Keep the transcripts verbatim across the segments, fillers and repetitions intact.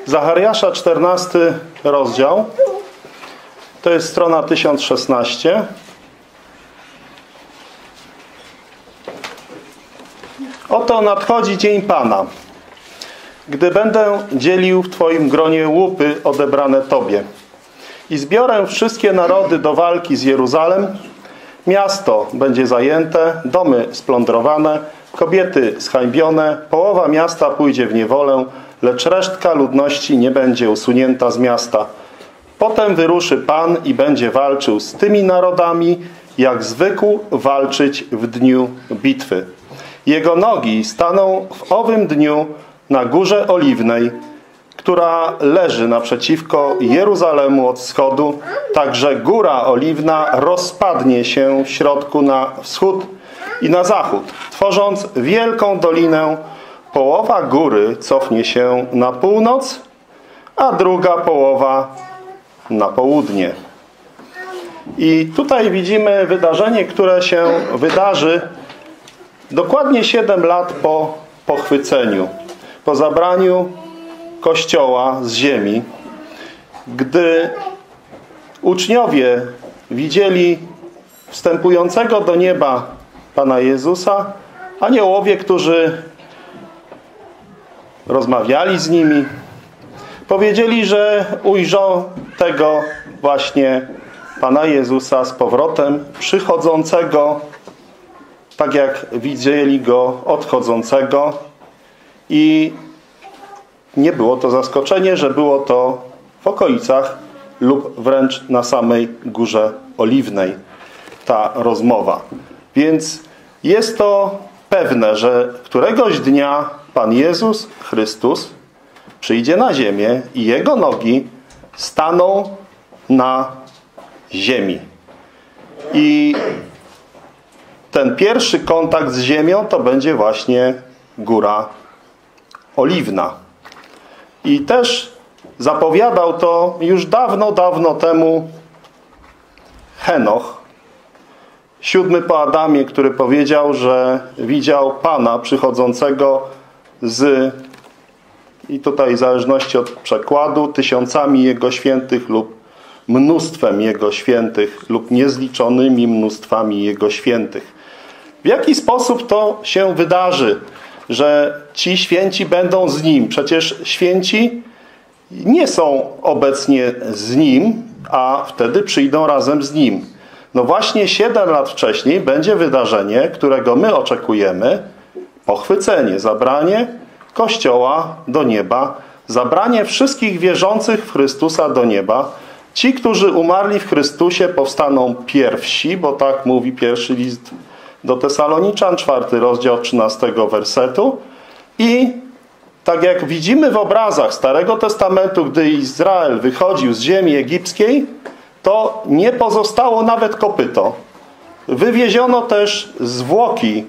Zachariasza, czternasty rozdział. To jest strona tysiąc szesnaście. Oto nadchodzi dzień Pana, gdy będę dzielił w Twoim gronie łupy odebrane Tobie i zbiorę wszystkie narody do walki z Jeruzalem. Miasto będzie zajęte, domy splądrowane, kobiety zhańbione, połowa miasta pójdzie w niewolę, lecz resztka ludności nie będzie usunięta z miasta. Potem wyruszy Pan i będzie walczył z tymi narodami, jak zwykł walczyć w dniu bitwy. Jego nogi staną w owym dniu na Górze Oliwnej, która leży naprzeciwko Jeruzalemu od wschodu. Także Góra Oliwna rozpadnie się w środku na wschód i na zachód, tworząc wielką dolinę. Połowa góry cofnie się na północ, a druga połowa na południe. I tutaj widzimy wydarzenie, które się wydarzy dokładnie siedem lat po pochwyceniu, po zabraniu Kościoła z ziemi, gdy uczniowie widzieli wstępującego do nieba Pana Jezusa, aniołowie, którzy rozmawiali z nimi, powiedzieli, że ujrzą tego właśnie Pana Jezusa z powrotem przychodzącego, tak jak widzieli Go odchodzącego. I nie było to zaskoczenie, że było to w okolicach lub wręcz na samej Górze Oliwnej ta rozmowa. Więc jest to pewne, że któregoś dnia Pan Jezus Chrystus przyjdzie na ziemię i Jego nogi staną na ziemi. I ten pierwszy kontakt z ziemią to będzie właśnie Góra Oliwna. I też zapowiadał to już dawno, dawno temu Henoch, siódmy po Adamie, który powiedział, że widział Pana przychodzącego z, i tutaj w zależności od przekładu, tysiącami Jego świętych lub mnóstwem Jego świętych lub niezliczonymi mnóstwami Jego świętych. W jaki sposób to się wydarzy, że ci święci będą z Nim? Przecież święci nie są obecnie z Nim, a wtedy przyjdą razem z Nim. No właśnie siedem lat wcześniej będzie wydarzenie, którego my oczekujemy. Pochwycenie, zabranie Kościoła do nieba, zabranie wszystkich wierzących w Chrystusa do nieba. Ci, którzy umarli w Chrystusie, powstaną pierwsi, bo tak mówi pierwszy list do Tesaloniczan, czwarty rozdział trzynastego wersetu. I tak jak widzimy w obrazach Starego Testamentu, gdy Izrael wychodził z ziemi egipskiej, to nie pozostało nawet kopyto. Wywieziono też zwłoki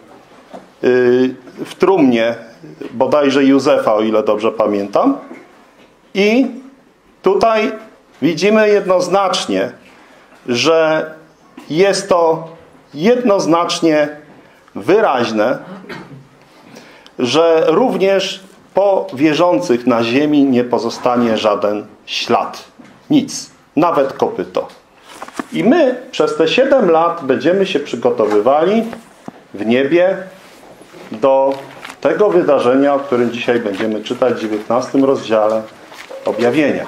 w trumnie, bodajże Józefa, o ile dobrze pamiętam. I tutaj widzimy jednoznacznie, że jest to jednoznacznie wyraźne, że również po wierzących na ziemi nie pozostanie żaden ślad. Nic. Nawet kopyto. I my przez te siedem lat będziemy się przygotowywali w niebie do tego wydarzenia, o którym dzisiaj będziemy czytać w dziewiętnastym rozdziale Objawienia.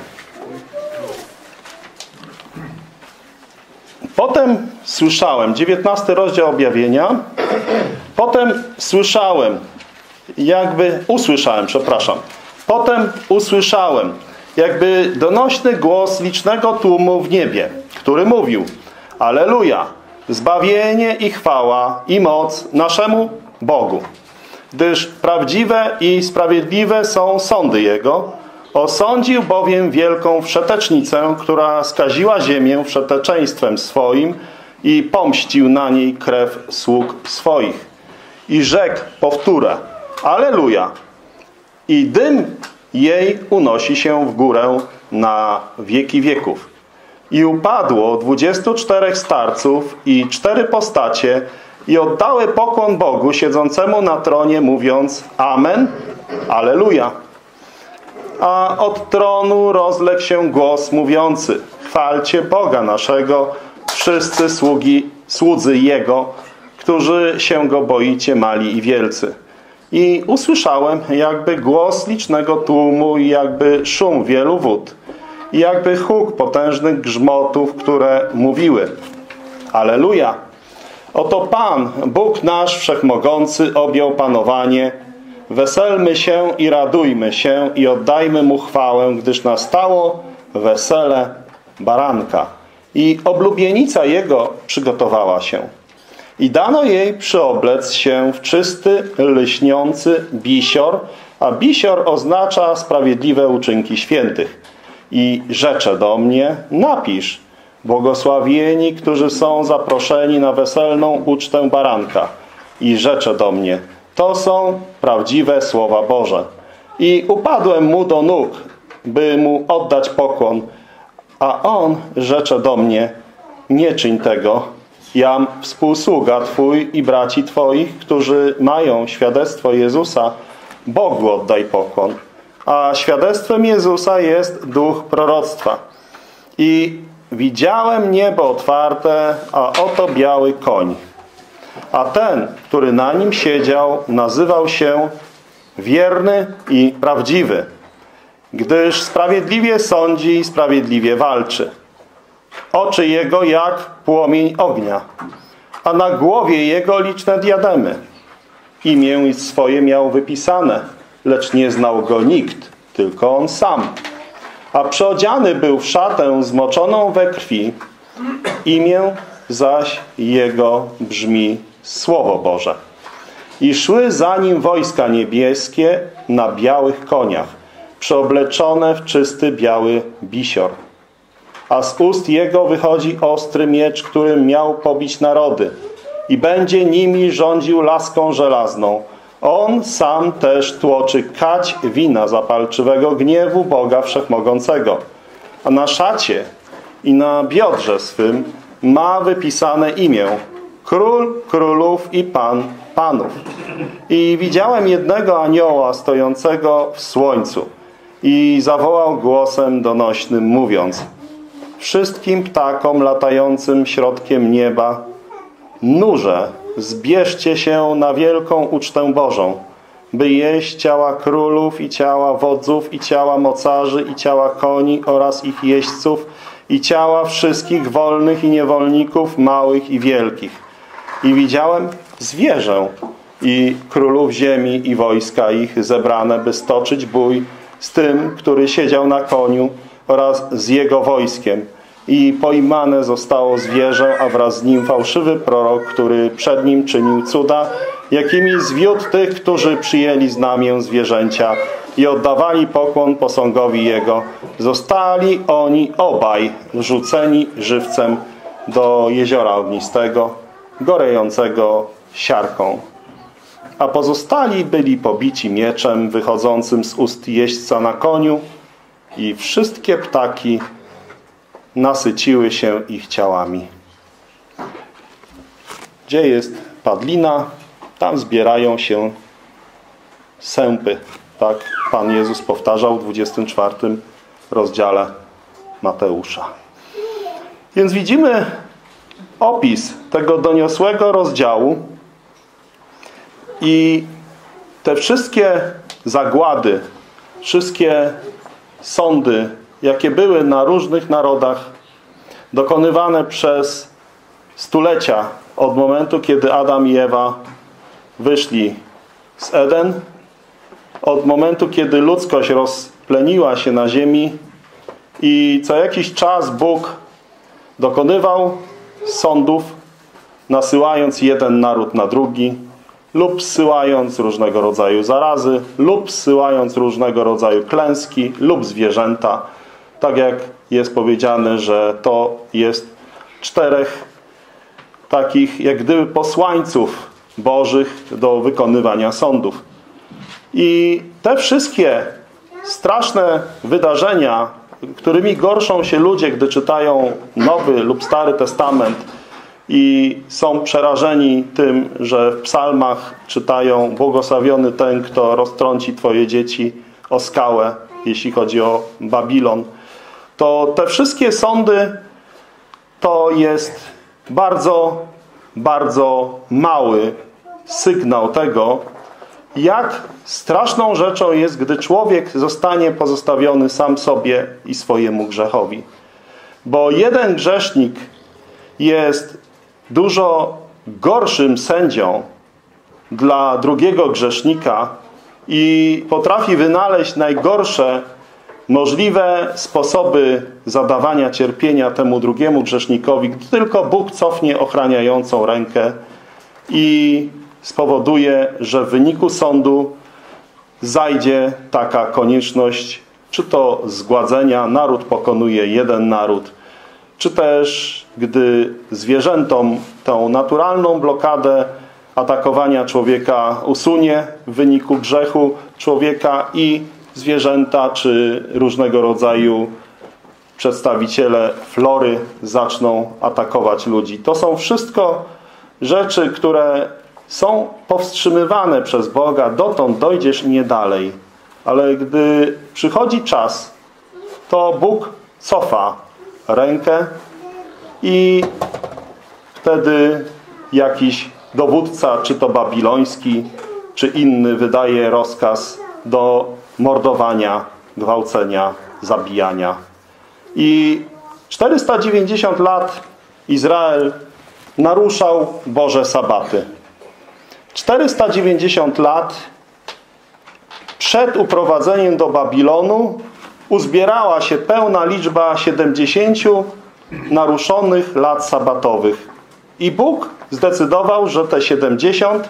Potem słyszałem, dziewiętnasty rozdział Objawienia, potem słyszałem, jakby usłyszałem, przepraszam, potem usłyszałem, jakby donośny głos licznego tłumu w niebie, który mówił: Alleluja, zbawienie i chwała i moc naszemu Bogu, gdyż prawdziwe i sprawiedliwe są sądy Jego. Osądził bowiem wielką wszetecznicę, która skaziła ziemię wszeteczeństwem swoim i pomścił na niej krew sług swoich. I rzekł, powtórę, Alleluja, i dym jej unosi się w górę na wieki wieków. I upadło dwudziestu czterech starców i cztery postacie i oddały pokłon Bogu siedzącemu na tronie, mówiąc Amen, Alleluja. A od tronu rozległ się głos mówiący: chwalcie Boga naszego, wszyscy sługi, słudzy Jego, którzy się Go boicie, mali i wielcy. I usłyszałem jakby głos licznego tłumu i jakby szum wielu wód. I jakby huk potężnych grzmotów, które mówiły: Alleluja! Oto Pan, Bóg nasz Wszechmogący, objął panowanie. Weselmy się i radujmy się i oddajmy Mu chwałę, gdyż nastało wesele baranka. I oblubienica Jego przygotowała się. I dano jej przyoblec się w czysty, lśniący bisior, a bisior oznacza sprawiedliwe uczynki świętych. I rzecze do mnie: napisz: błogosławieni, którzy są zaproszeni na weselną ucztę baranka. I rzecze do mnie: to są prawdziwe słowa Boże. I upadłem mu do nóg, by mu oddać pokłon. A on rzecze do mnie: nie czyń tego. Jam współsługa Twój i braci Twoich, którzy mają świadectwo Jezusa, Bogu oddaj pokłon. A świadectwem Jezusa jest duch proroctwa. I widziałem niebo otwarte, a oto biały koń. A ten, który na nim siedział, nazywał się Wierny i Prawdziwy, gdyż sprawiedliwie sądzi i sprawiedliwie walczy. Oczy jego jak płomień ognia, a na głowie jego liczne diademy. Imię swoje miał wypisane, lecz nie znał go nikt, tylko on sam. A przyodziany był w szatę zmoczoną we krwi. Imię zaś jego brzmi Słowo Boże. I szły za nim wojska niebieskie na białych koniach, przeobleczone w czysty biały bisior. A z ust jego wychodzi ostry miecz, którym miał pobić narody, i będzie nimi rządził laską żelazną. On sam też tłoczy kać wina zapalczywego gniewu Boga Wszechmogącego. A na szacie i na biodrze swym ma wypisane imię: Król Królów i Pan Panów. I widziałem jednego anioła stojącego w słońcu i zawołał głosem donośnym, mówiąc: wszystkim ptakom latającym środkiem nieba: nurze, zbierzcie się na wielką ucztę Bożą, by jeść ciała królów i ciała wodzów i ciała mocarzy i ciała koni oraz ich jeźdźców i ciała wszystkich wolnych i niewolników, małych i wielkich. I widziałem zwierzę i królów ziemi i wojska ich zebrane, by stoczyć bój z tym, który siedział na koniu oraz z jego wojskiem. I pojmane zostało zwierzę, a wraz z nim fałszywy prorok, który przed nim czynił cuda, jakimi zwiódł tych, którzy przyjęli znamię zwierzęcia i oddawali pokłon posągowi jego. Zostali oni obaj wrzuceni żywcem do jeziora ognistego, gorejącego siarką. A pozostali byli pobici mieczem wychodzącym z ust jeźdźca na koniu i wszystkie ptaki nasyciły się ich ciałami. Gdzie jest padlina, tam zbierają się sępy. Tak Pan Jezus powtarzał w dwudziestym czwartym rozdziale Mateusza. Więc widzimy opis tego doniosłego rozdziału i te wszystkie zagłady, wszystkie sądy, jakie były na różnych narodach, dokonywane przez stulecia od momentu, kiedy Adam i Ewa wyszli z Eden, od momentu, kiedy ludzkość rozpleniła się na ziemi i co jakiś czas Bóg dokonywał sądów, nasyłając jeden naród na drugi, lub zsyłając różnego rodzaju zarazy, lub zsyłając różnego rodzaju klęski, lub zwierzęta. Tak jak jest powiedziane, że to jest czterech takich jak gdyby posłańców bożych do wykonywania sądów. I te wszystkie straszne wydarzenia, którymi gorszą się ludzie, gdy czytają Nowy lub Stary Testament i są przerażeni tym, że w psalmach czytają: błogosławiony ten, kto roztrąci Twoje dzieci o skałę. jeśli chodzi o Babilon, to te wszystkie sądy to jest bardzo, bardzo mały sygnał tego, jak straszną rzeczą jest, gdy człowiek zostanie pozostawiony sam sobie i swojemu grzechowi. Bo jeden grzesznik jest dużo gorszym sędzią dla drugiego grzesznika i potrafi wynaleźć najgorsze możliwe sposoby zadawania cierpienia temu drugiemu grzesznikowi, gdy tylko Bóg cofnie ochraniającą rękę i spowoduje, że w wyniku sądu zajdzie taka konieczność, czy to zgładzenia, naród pokonuje jeden naród, czy też gdy zwierzętom tą naturalną blokadę atakowania człowieka usunie w wyniku grzechu człowieka i zwierzęta czy różnego rodzaju przedstawiciele flory zaczną atakować ludzi. To są wszystko rzeczy, które są powstrzymywane przez Boga. Dotąd dojdziesz i nie dalej. Ale gdy przychodzi czas, to Bóg cofa rękę i wtedy jakiś dowódca, czy to babiloński, czy inny, wydaje rozkaz do mordowania, gwałcenia, zabijania. I czterysta dziewięćdziesiąt lat Izrael naruszał Boże sabaty. czterysta dziewięćdziesiąt lat przed uprowadzeniem do Babilonu uzbierała się pełna liczba siedemdziesięciu naruszonych lat sabatowych. I Bóg zdecydował, że te siedemdziesiąt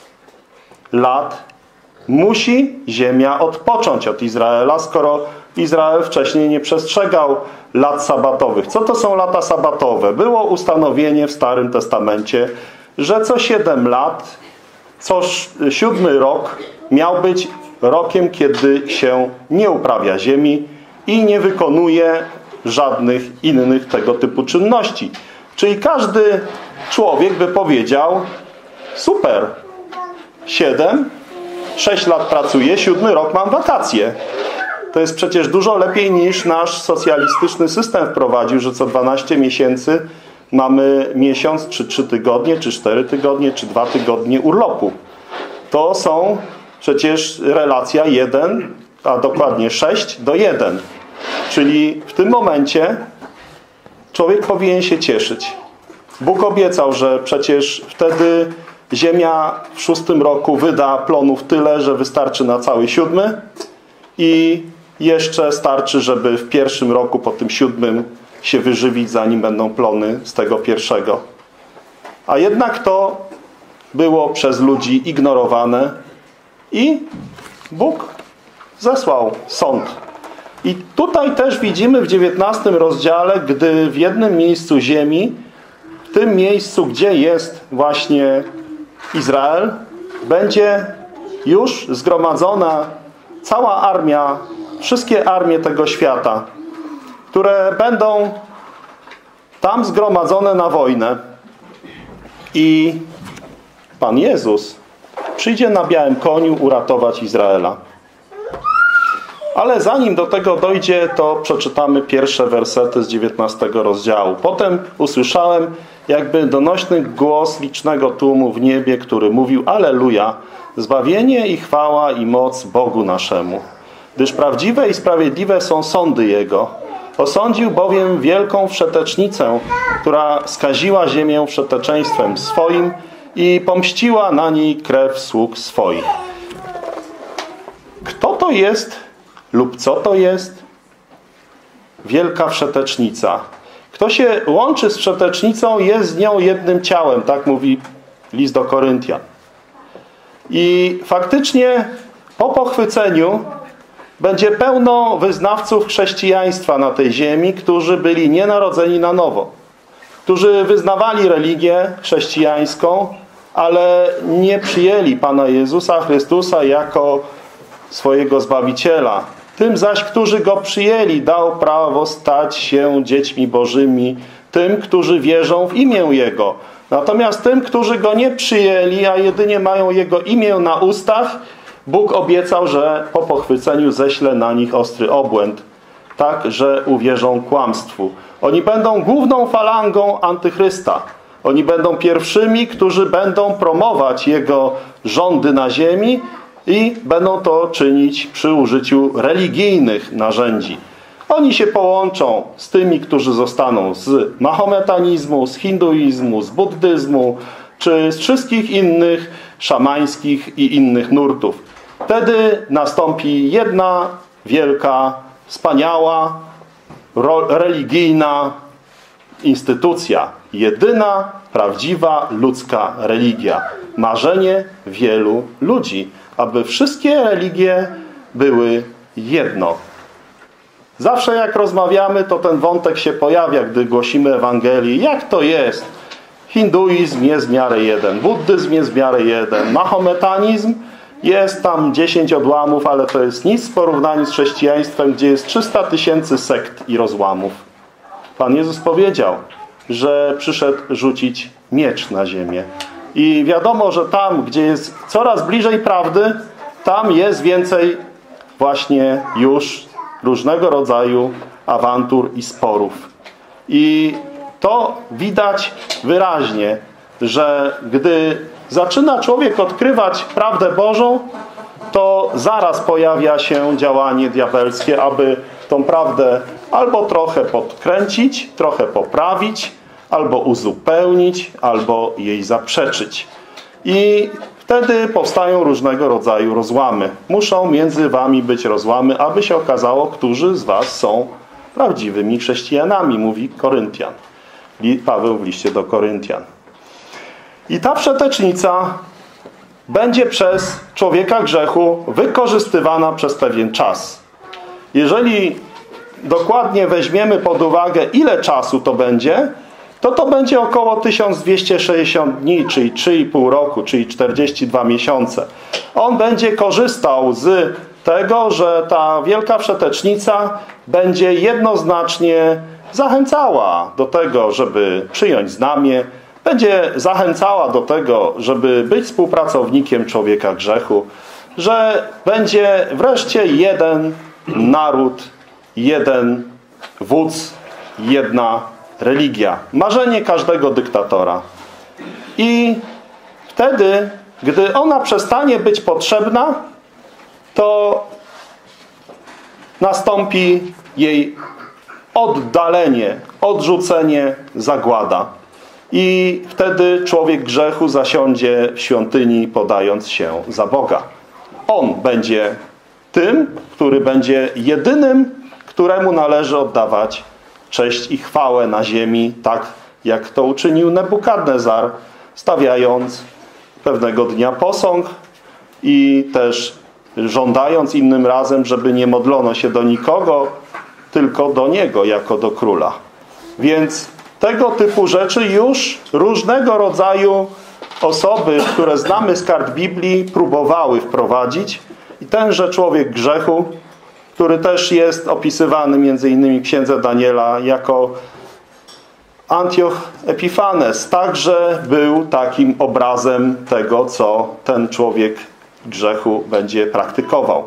lat musi ziemia odpocząć od Izraela, skoro Izrael wcześniej nie przestrzegał lat sabatowych. Co to są lata sabatowe? Było ustanowienie w Starym Testamencie, że co siedem lat, co siódmy rok miał być rokiem, kiedy się nie uprawia ziemi i nie wykonuje żadnych innych tego typu czynności. Czyli każdy człowiek by powiedział: super, siedem, sześć lat pracuję, siódmy rok mam wakacje. To jest przecież dużo lepiej niż nasz socjalistyczny system wprowadził, że co dwanaście miesięcy mamy miesiąc, czy trzy tygodnie, czy cztery tygodnie, czy dwa tygodnie urlopu. To są przecież relacja jeden, a dokładnie sześć do jeden. Czyli w tym momencie człowiek powinien się cieszyć. Bóg obiecał, że przecież wtedy ziemia w szóstym roku wyda plonów tyle, że wystarczy na cały siódmy i jeszcze starczy, żeby w pierwszym roku po tym siódmym się wyżywić, zanim będą plony z tego pierwszego. A jednak to było przez ludzi ignorowane i Bóg zesłał sąd. I tutaj też widzimy w dziewiętnastym rozdziale, gdy w jednym miejscu ziemi, w tym miejscu, gdzie jest właśnie Izrael, będzie już zgromadzona cała armia, wszystkie armie tego świata, które będą tam zgromadzone na wojnę. I Pan Jezus przyjdzie na białym koniu uratować Izraela. Ale zanim do tego dojdzie, to przeczytamy pierwsze wersety z dziewiętnastego rozdziału. Potem usłyszałem jakby donośny głos licznego tłumu w niebie, który mówił: Alleluja, zbawienie i chwała i moc Bogu naszemu. Gdyż prawdziwe i sprawiedliwe są sądy Jego. Osądził bowiem wielką wszetecznicę, która skaziła ziemię wszeteczeństwem swoim i pomściła na niej krew sług swoich. Kto to jest lub co to jest wielka wszetecznica? Kto się łączy z wszetecznicą, jest z nią jednym ciałem, tak mówi list do Koryntian. I faktycznie po pochwyceniu będzie pełno wyznawców chrześcijaństwa na tej ziemi, którzy byli nienarodzeni na nowo. Którzy wyznawali religię chrześcijańską, ale nie przyjęli Pana Jezusa Chrystusa jako swojego Zbawiciela. Tym zaś, którzy Go przyjęli, dał prawo stać się dziećmi Bożymi, tym, którzy wierzą w imię Jego. Natomiast tym, którzy Go nie przyjęli, a jedynie mają Jego imię na ustach, Bóg obiecał, że po pochwyceniu ześle na nich ostry obłęd, tak, że uwierzą kłamstwu. Oni będą główną falangą antychrysta. Oni będą pierwszymi, którzy będą promować jego rządy na ziemi i będą to czynić przy użyciu religijnych narzędzi. Oni się połączą z tymi, którzy zostaną z mahometanizmu, z hinduizmu, z buddyzmu, czy z wszystkich innych szamańskich i innych nurtów. Wtedy nastąpi jedna wielka, wspaniała, religijna instytucja. Jedyna, prawdziwa, ludzka religia. Marzenie wielu ludzi, aby wszystkie religie były jedno. Zawsze jak rozmawiamy, to ten wątek się pojawia, gdy głosimy Ewangelii. Jak to jest? Hinduizm jest w miarę jeden, buddyzm jest w miarę jeden, mahometanizm jest tam dziesięć odłamów, ale to jest nic w porównaniu z chrześcijaństwem, gdzie jest trzysta tysięcy sekt i rozłamów. Pan Jezus powiedział, że przyszedł rzucić miecz na ziemię. I wiadomo, że tam, gdzie jest coraz bliżej prawdy, tam jest więcej właśnie już różnego rodzaju awantur i sporów. I to widać wyraźnie, że gdy zaczyna człowiek odkrywać prawdę Bożą, to zaraz pojawia się działanie diabelskie, aby tą prawdę albo trochę podkręcić, trochę poprawić, albo uzupełnić, albo jej zaprzeczyć. I wtedy powstają różnego rodzaju rozłamy. Muszą między wami być rozłamy, aby się okazało, którzy z was są prawdziwymi chrześcijanami, mówi Koryntian. Paweł w liście do Koryntian. I ta przetecznica będzie przez człowieka grzechu wykorzystywana przez pewien czas. Jeżeli dokładnie weźmiemy pod uwagę, ile czasu to będzie, to to będzie około tysiąc dwieście sześćdziesiąt dni, czyli trzy i pół roku, czyli czterdzieści dwa miesiące. On będzie korzystał z tego, że ta wielka przetecznica będzie jednoznacznie zachęcała do tego, żeby przyjąć znamię, będzie zachęcała do tego, żeby być współpracownikiem człowieka grzechu, że będzie wreszcie jeden naród, jeden wódz, jedna religia. Marzenie każdego dyktatora. I wtedy, gdy ona przestanie być potrzebna, to nastąpi jej oddalenie, odrzucenie, zagłada. I wtedy człowiek grzechu zasiądzie w świątyni, podając się za Boga. On będzie tym, który będzie jedynym, któremu należy oddawać cześć i chwałę na ziemi, tak jak to uczynił Nebukadnezar, stawiając pewnego dnia posąg i też żądając innym razem, żeby nie modlono się do nikogo, tylko do Niego jako do Króla. Więc tego typu rzeczy już różnego rodzaju osoby, które znamy z kart Biblii, próbowały wprowadzić. I tenże człowiek grzechu, który też jest opisywany między innymi w księdze Daniela jako Antioch Epifanes, także był takim obrazem tego, co ten człowiek grzechu będzie praktykował.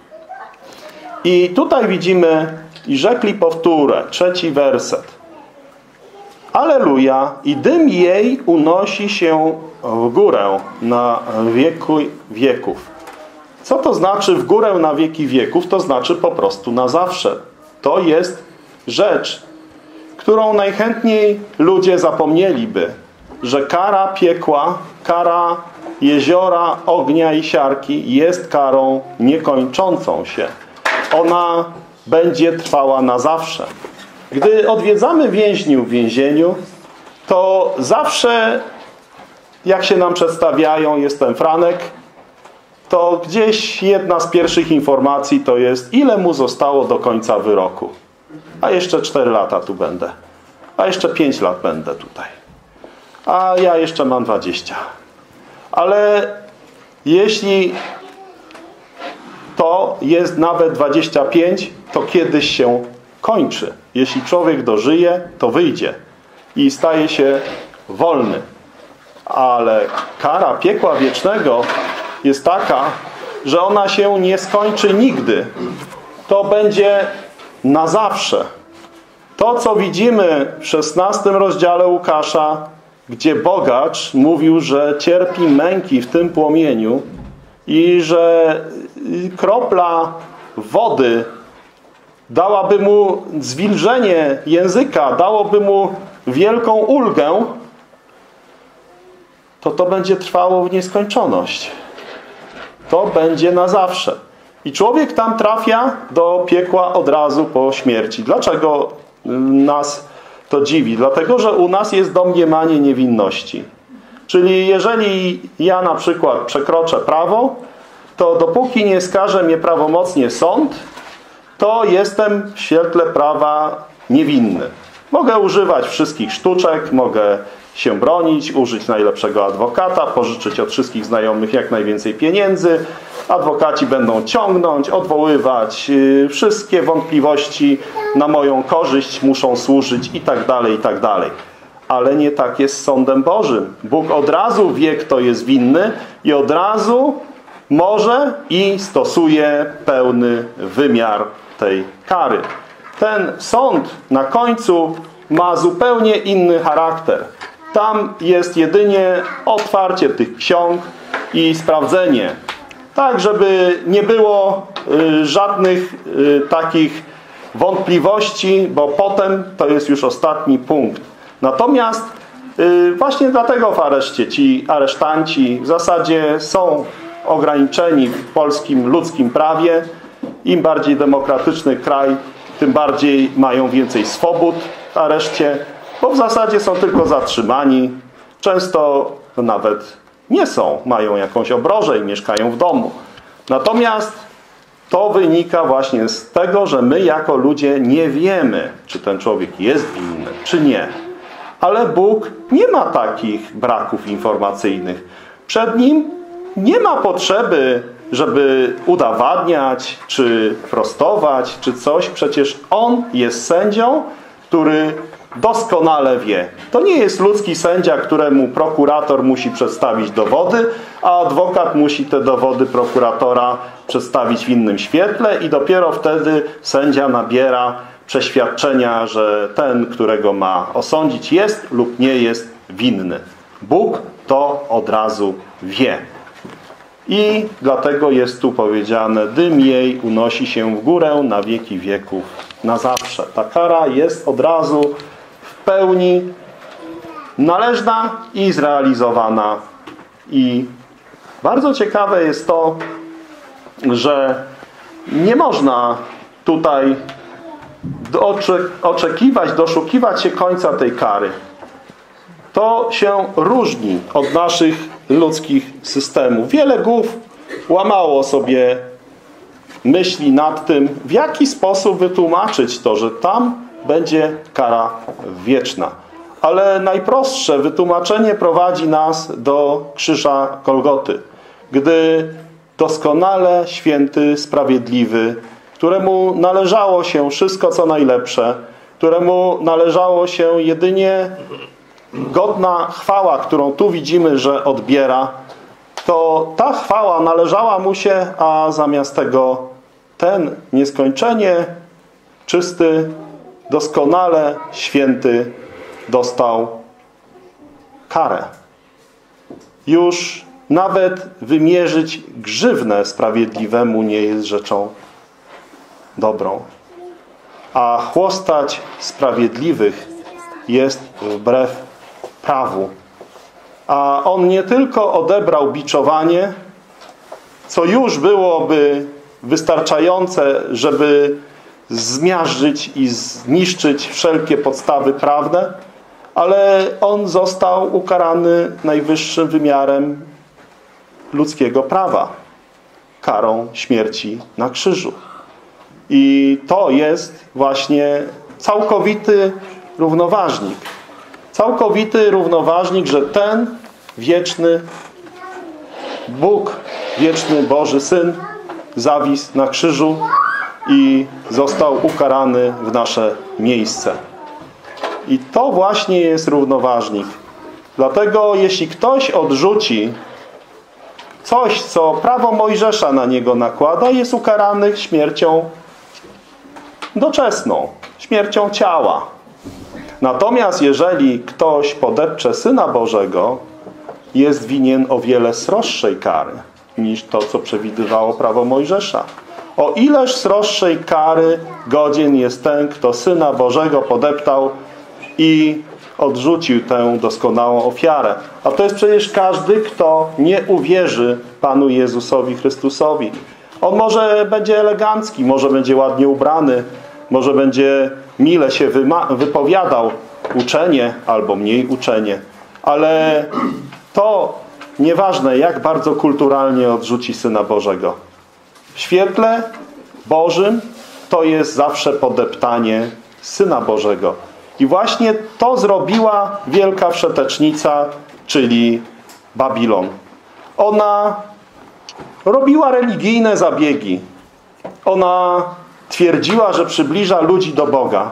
I tutaj widzimy, i rzekli powtórę, trzeci werset. Alleluja, i dym jej unosi się w górę na wieki wieków. Co to znaczy w górę na wieki wieków? To znaczy po prostu na zawsze. To jest rzecz, którą najchętniej ludzie zapomnieliby, że kara piekła, kara jeziora, ognia i siarki jest karą niekończącą się. Ona będzie trwała na zawsze. Gdy odwiedzamy więźniów w więzieniu, to zawsze, jak się nam przedstawiają, jestem Franek, to gdzieś jedna z pierwszych informacji to jest, ile mu zostało do końca wyroku. A jeszcze cztery lata tu będę. A jeszcze pięć lat będę tutaj. A ja jeszcze mam dwadzieścia. Ale jeśli to jest nawet dwadzieścia pięć, to kiedyś się kończy. Jeśli człowiek dożyje, to wyjdzie i staje się wolny. Ale kara piekła wiecznego jest taka, że ona się nie skończy nigdy. To będzie na zawsze. To, co widzimy w szesnastym rozdziale Łukasza, gdzie bogacz mówił, że cierpi męki w tym płomieniu i że kropla wody dałaby mu zwilżenie języka, dałoby mu wielką ulgę, to to będzie trwało w nieskończoność. To będzie na zawsze. I człowiek tam trafia do piekła od razu po śmierci. Dlaczego nas to dziwi? Dlatego, że u nas jest domniemanie niewinności. Czyli jeżeli ja na przykład przekroczę prawo, to dopóki nie skaże mnie prawomocnie sąd, to jestem w świetle prawa niewinny. Mogę używać wszystkich sztuczek, mogę się bronić, użyć najlepszego adwokata, pożyczyć od wszystkich znajomych jak najwięcej pieniędzy. Adwokaci będą ciągnąć, odwoływać. Wszystkie wątpliwości na moją korzyść muszą służyć i tak dalej, i tak dalej. Ale nie tak jest z sądem Bożym. Bóg od razu wie, kto jest winny i od razu może i stosuje pełny wymiar tej kary. Ten sąd na końcu ma zupełnie inny charakter. Tam jest jedynie otwarcie tych ksiąg i sprawdzenie. Tak, żeby nie było y, żadnych y, takich wątpliwości, bo potem to jest już ostatni punkt. Natomiast y, właśnie dlatego w areszcie ci aresztanci w zasadzie są ograniczeni w polskim ludzkim prawie. Im bardziej demokratyczny kraj, tym bardziej mają więcej swobód w areszcie, bo w zasadzie są tylko zatrzymani. Często nawet nie są, mają jakąś obrożę i mieszkają w domu. Natomiast to wynika właśnie z tego, że my jako ludzie nie wiemy, czy ten człowiek jest winny, czy nie. Ale Bóg nie ma takich braków informacyjnych. Przed Nim nie ma potrzeby, żeby udowadniać, czy prostować, czy coś. Przecież On jest sędzią, który doskonale wie. To nie jest ludzki sędzia, któremu prokurator musi przedstawić dowody, a adwokat musi te dowody prokuratora przedstawić w innym świetle i dopiero wtedy sędzia nabiera przeświadczenia, że ten, którego ma osądzić, jest lub nie jest winny. Bóg to od razu wie. I dlatego jest tu powiedziane, dym jej unosi się w górę na wieki wieków, na zawsze. Ta kara jest od razu w pełni należna i zrealizowana. I bardzo ciekawe jest to, że nie można tutaj oczekiwać, doszukiwać się końca tej kary. To się różni od naszych ludzkich systemów. Wiele głów łamało sobie myśli nad tym, w jaki sposób wytłumaczyć to, że tam będzie kara wieczna. Ale najprostsze wytłumaczenie prowadzi nas do krzyża Golgoty, gdy doskonale święty, sprawiedliwy, któremu należało się wszystko co najlepsze, któremu należało się jedynie godna chwała, którą tu widzimy, że odbiera, to ta chwała należała mu się, a zamiast tego ten nieskończenie czysty, doskonale święty dostał karę. Już nawet wymierzyć grzywnę sprawiedliwemu nie jest rzeczą dobrą. A chłostać sprawiedliwych jest wbrew prawu. A on nie tylko odebrał biczowanie, co już byłoby wystarczające, żeby zmiażdżyć i zniszczyć wszelkie podstawy prawne, ale on został ukarany najwyższym wymiarem ludzkiego prawa, karą śmierci na krzyżu. I to jest właśnie całkowity równoważnik. Całkowity równoważnik, że ten wieczny Bóg, wieczny Boży Syn zawisł na krzyżu i został ukarany w nasze miejsce. I to właśnie jest równoważnik. Dlatego jeśli ktoś odrzuci coś, co prawo Mojżesza na niego nakłada, jest ukarany śmiercią doczesną, śmiercią ciała. Natomiast jeżeli ktoś podepcze Syna Bożego, jest winien o wiele sroższej kary niż to, co przewidywało prawo Mojżesza. O ileż sroższej kary godzien jest ten, kto Syna Bożego podeptał i odrzucił tę doskonałą ofiarę. A to jest przecież każdy, kto nie uwierzy Panu Jezusowi Chrystusowi. On może będzie elegancki, może będzie ładnie ubrany, może będzie mile się wypowiadał, uczenie albo mniej uczenie. Ale to nieważne, jak bardzo kulturalnie odrzuci Syna Bożego. W świetle Bożym to jest zawsze podeptanie Syna Bożego. I właśnie to zrobiła wielka wszetecznica, czyli Babilon. Ona robiła religijne zabiegi. Ona twierdziła, że przybliża ludzi do Boga,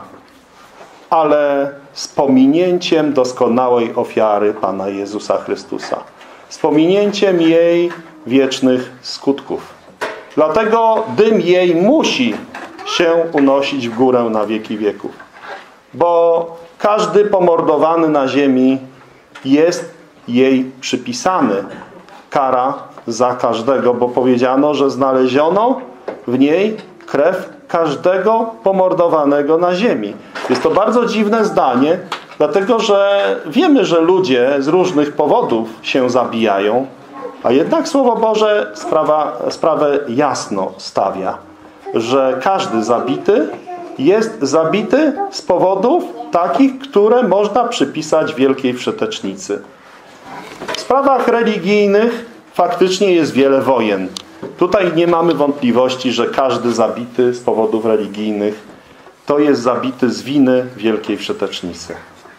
ale z pominięciem doskonałej ofiary Pana Jezusa Chrystusa. Z pominięciem jej wiecznych skutków. Dlatego dym jej musi się unosić w górę na wieki wieków. Bo każdy pomordowany na ziemi jest jej przypisany. Kara za każdego, bo powiedziano, że znaleziono w niej krew każdego pomordowanego na ziemi. Jest to bardzo dziwne zdanie, dlatego że wiemy, że ludzie z różnych powodów się zabijają, a jednak Słowo Boże sprawa, sprawę jasno stawia, że każdy zabity jest zabity z powodów takich, które można przypisać wielkiej wszetecznicy. W sprawach religijnych faktycznie jest wiele wojen. Tutaj nie mamy wątpliwości, że każdy zabity z powodów religijnych to jest zabity z winy wielkiej wszetecznicy.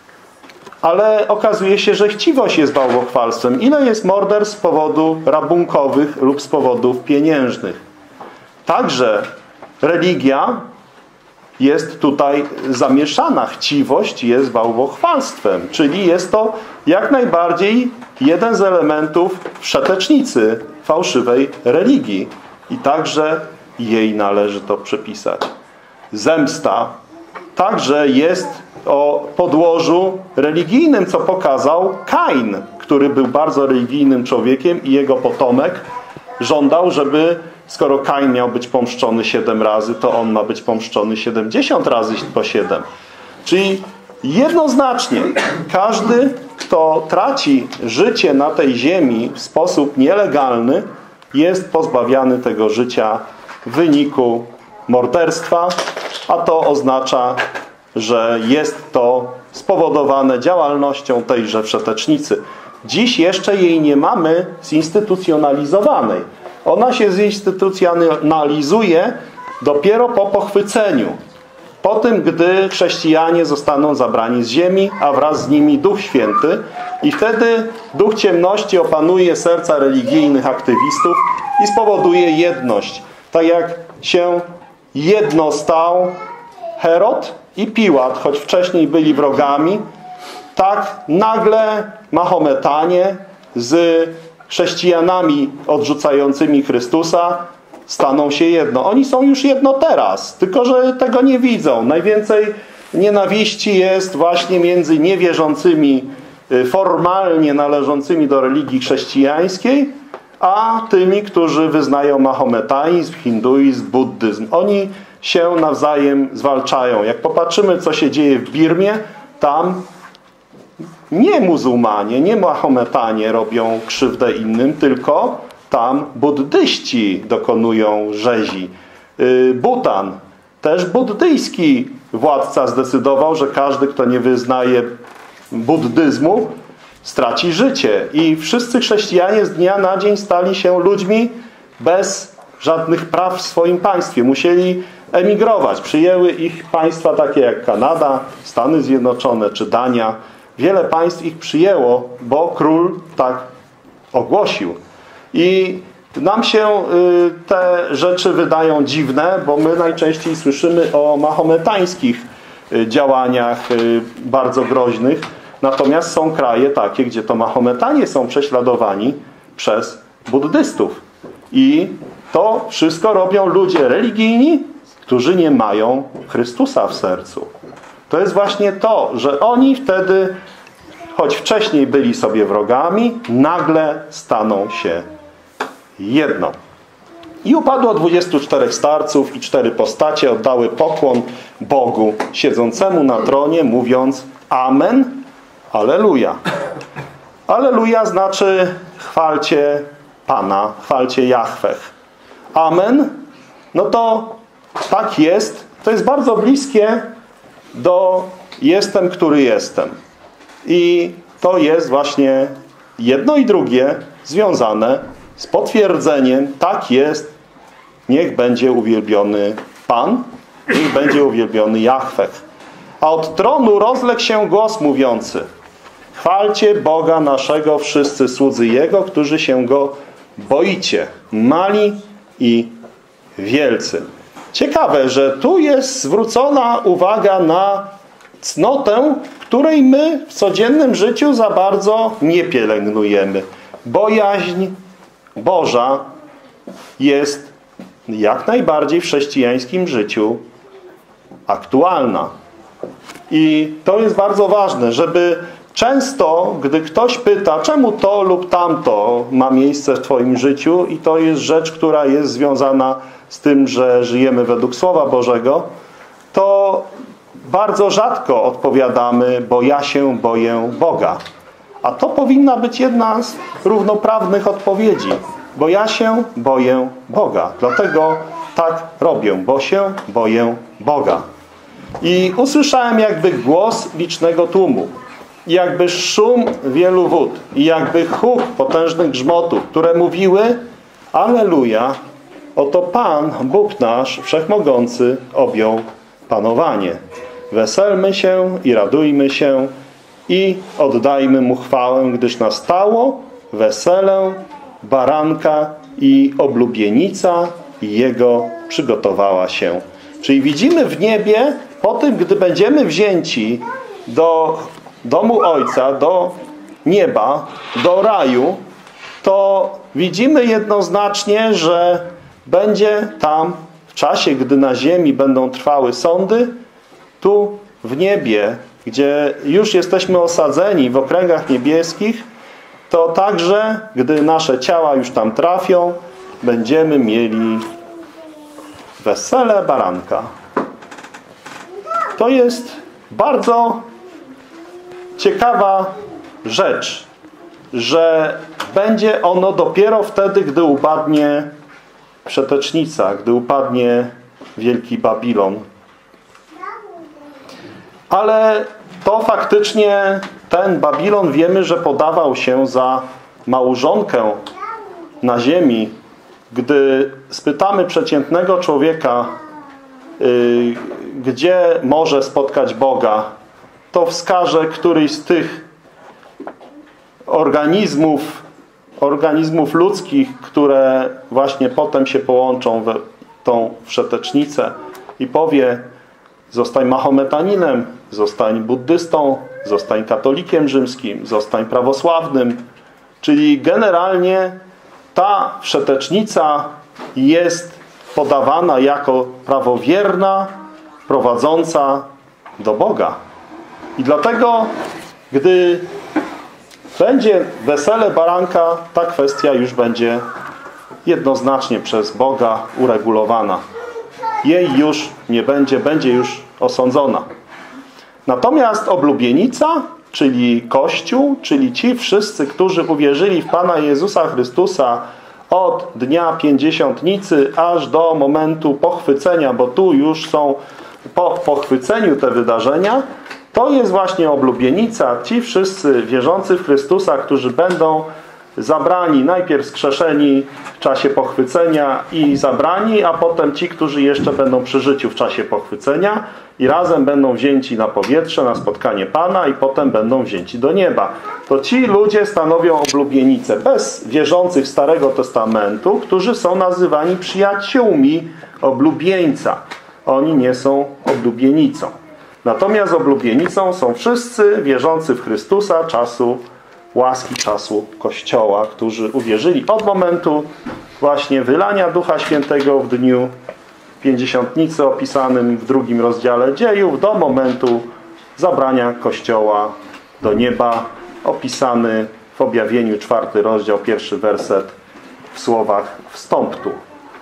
Ale okazuje się, że chciwość jest bałwochwalstwem. Ile jest morderstw z powodu rabunkowych lub z powodów pieniężnych? Także religia jest tutaj zamieszana. Chciwość jest bałwochwalstwem. Czyli jest to jak najbardziej jeden z elementów wszetecznicy fałszywej religii. I także jej należy to przypisać. Zemsta także jest o podłożu religijnym, co pokazał Kain, który był bardzo religijnym człowiekiem i jego potomek żądał, żeby skoro Kain miał być pomszczony siedem razy, to on ma być pomszczony siedemdziesiąt razy po siedem. Czyli jednoznacznie każdy, kto traci życie na tej ziemi w sposób nielegalny, jest pozbawiany tego życia w wyniku morderstwa, a to oznacza, że jest to spowodowane działalnością tejże wszetecznicy. Dziś jeszcze jej nie mamy zinstytucjonalizowanej. Ona się zinstytucjonalizuje dopiero po pochwyceniu. Po tym, gdy chrześcijanie zostaną zabrani z ziemi, a wraz z nimi Duch Święty. I wtedy Duch Ciemności opanuje serca religijnych aktywistów i spowoduje jedność. Tak jak się jedno stał Herod i Piłat, choć wcześniej byli wrogami, tak nagle Mahometanie z chrześcijanami odrzucającymi Chrystusa staną się jedno. Oni są już jedno teraz, tylko że tego nie widzą. Najwięcej nienawiści jest właśnie między niewierzącymi, formalnie należącymi do religii chrześcijańskiej, a tymi, którzy wyznają mahometanizm, hinduizm, buddyzm. Oni się nawzajem zwalczają. Jak popatrzymy, co się dzieje w Birmie, tam nie muzułmanie, nie mahometanie robią krzywdę innym, tylko tam buddyści dokonują rzezi. Butan, też buddyjski władca zdecydował, że każdy, kto nie wyznaje buddyzmu, straci życie. I wszyscy chrześcijanie z dnia na dzień stali się ludźmi bez żadnych praw w swoim państwie. Musieli emigrować. Przyjęły ich państwa takie jak Kanada, Stany Zjednoczone czy Dania. Wiele państw ich przyjęło, bo król tak ogłosił. I nam się te rzeczy wydają dziwne, bo my najczęściej słyszymy o mahometańskich działaniach bardzo groźnych. Natomiast są kraje takie, gdzie to mahometanie są prześladowani przez buddystów. I to wszystko robią ludzie religijni, którzy nie mają Chrystusa w sercu. To jest właśnie to, że oni wtedy, choć wcześniej byli sobie wrogami, nagle staną się jedno. I upadło dwudziestu czterech starców i cztery postacie oddały pokłon Bogu siedzącemu na tronie, mówiąc Amen, Alleluja. Alleluja znaczy chwalcie Pana, chwalcie Jahweh. Amen, no to tak jest, to jest bardzo bliskie do jestem, który jestem. I to jest właśnie jedno i drugie związane z potwierdzeniem, tak jest, niech będzie uwielbiony Pan, niech będzie uwielbiony Jahweh. A od tronu rozległ się głos mówiący chwalcie Boga naszego wszyscy słudzy Jego, którzy się Go boicie, mali i wielcy. Ciekawe, że tu jest zwrócona uwaga na cnotę, której my w codziennym życiu za bardzo nie pielęgnujemy. Bojaźń Boża jest jak najbardziej w chrześcijańskim życiu aktualna. I to jest bardzo ważne, żeby często, gdy ktoś pyta, czemu to lub tamto ma miejsce w Twoim życiu i to jest rzecz, która jest związana z tym, że żyjemy według Słowa Bożego, to bardzo rzadko odpowiadamy, bo ja się boję Boga. A to powinna być jedna z równoprawnych odpowiedzi. Bo ja się boję Boga. Dlatego tak robię, bo się boję Boga. I usłyszałem jakby głos licznego tłumu. I jakby szum wielu wód. I jakby huk potężnych grzmotów, które mówiły Alleluja, oto Pan, Bóg nasz, Wszechmogący, objął panowanie. Weselmy się i radujmy się i oddajmy Mu chwałę, gdyż nastało wesele baranka i oblubienica Jego przygotowała się. Czyli widzimy w niebie, po tym, gdy będziemy wzięci do domu Ojca, do nieba, do raju, to widzimy jednoznacznie, że będzie tam w czasie, gdy na ziemi będą trwały sądy, tu w niebie, gdzie już jesteśmy osadzeni w okręgach niebieskich, to także, gdy nasze ciała już tam trafią, będziemy mieli wesele baranka. To jest bardzo ciekawa rzecz, że będzie ono dopiero wtedy, gdy upadnie przetecznica, gdy upadnie Wielki Babilon. Ale to faktycznie ten Babilon wiemy, że podawał się za małżonkę na ziemi. Gdy spytamy przeciętnego człowieka, yy, gdzie może spotkać Boga, to wskaże któryś z tych organizmów, organizmów ludzkich, które właśnie potem się połączą w tą wszetecznicę i powie: zostań mahometaninem, zostań buddystą, zostań katolikiem rzymskim, zostań prawosławnym. Czyli generalnie ta wszetecznica jest podawana jako prawowierna, prowadząca do Boga. I dlatego, gdy będzie wesele baranka, ta kwestia już będzie jednoznacznie przez Boga uregulowana. Jej już nie będzie, będzie już osądzona. Natomiast oblubienica, czyli Kościół, czyli ci wszyscy, którzy uwierzyli w Pana Jezusa Chrystusa od dnia pięćdziesiątnicy aż do momentu pochwycenia, bo tu już są po pochwyceniu te wydarzenia, to jest właśnie oblubienica. Ci wszyscy wierzący w Chrystusa, którzy będą zabrani, najpierw skrzeszeni w czasie pochwycenia i zabrani, a potem ci, którzy jeszcze będą przy życiu w czasie pochwycenia i razem będą wzięci na powietrze, na spotkanie Pana i potem będą wzięci do nieba. To ci ludzie stanowią oblubienicę bez wierzących Starego Testamentu, którzy są nazywani przyjaciółmi oblubieńca. Oni nie są oblubienicą. Natomiast oblubienicą są wszyscy wierzący w Chrystusa czasu łaski czasu Kościoła, którzy uwierzyli od momentu właśnie wylania Ducha Świętego w dniu Pięćdziesiątnicy opisanym w drugim rozdziale Dziejów do momentu zabrania Kościoła do nieba, opisany w objawieniu czwarty rozdział, pierwszy werset w słowach wstąp tu.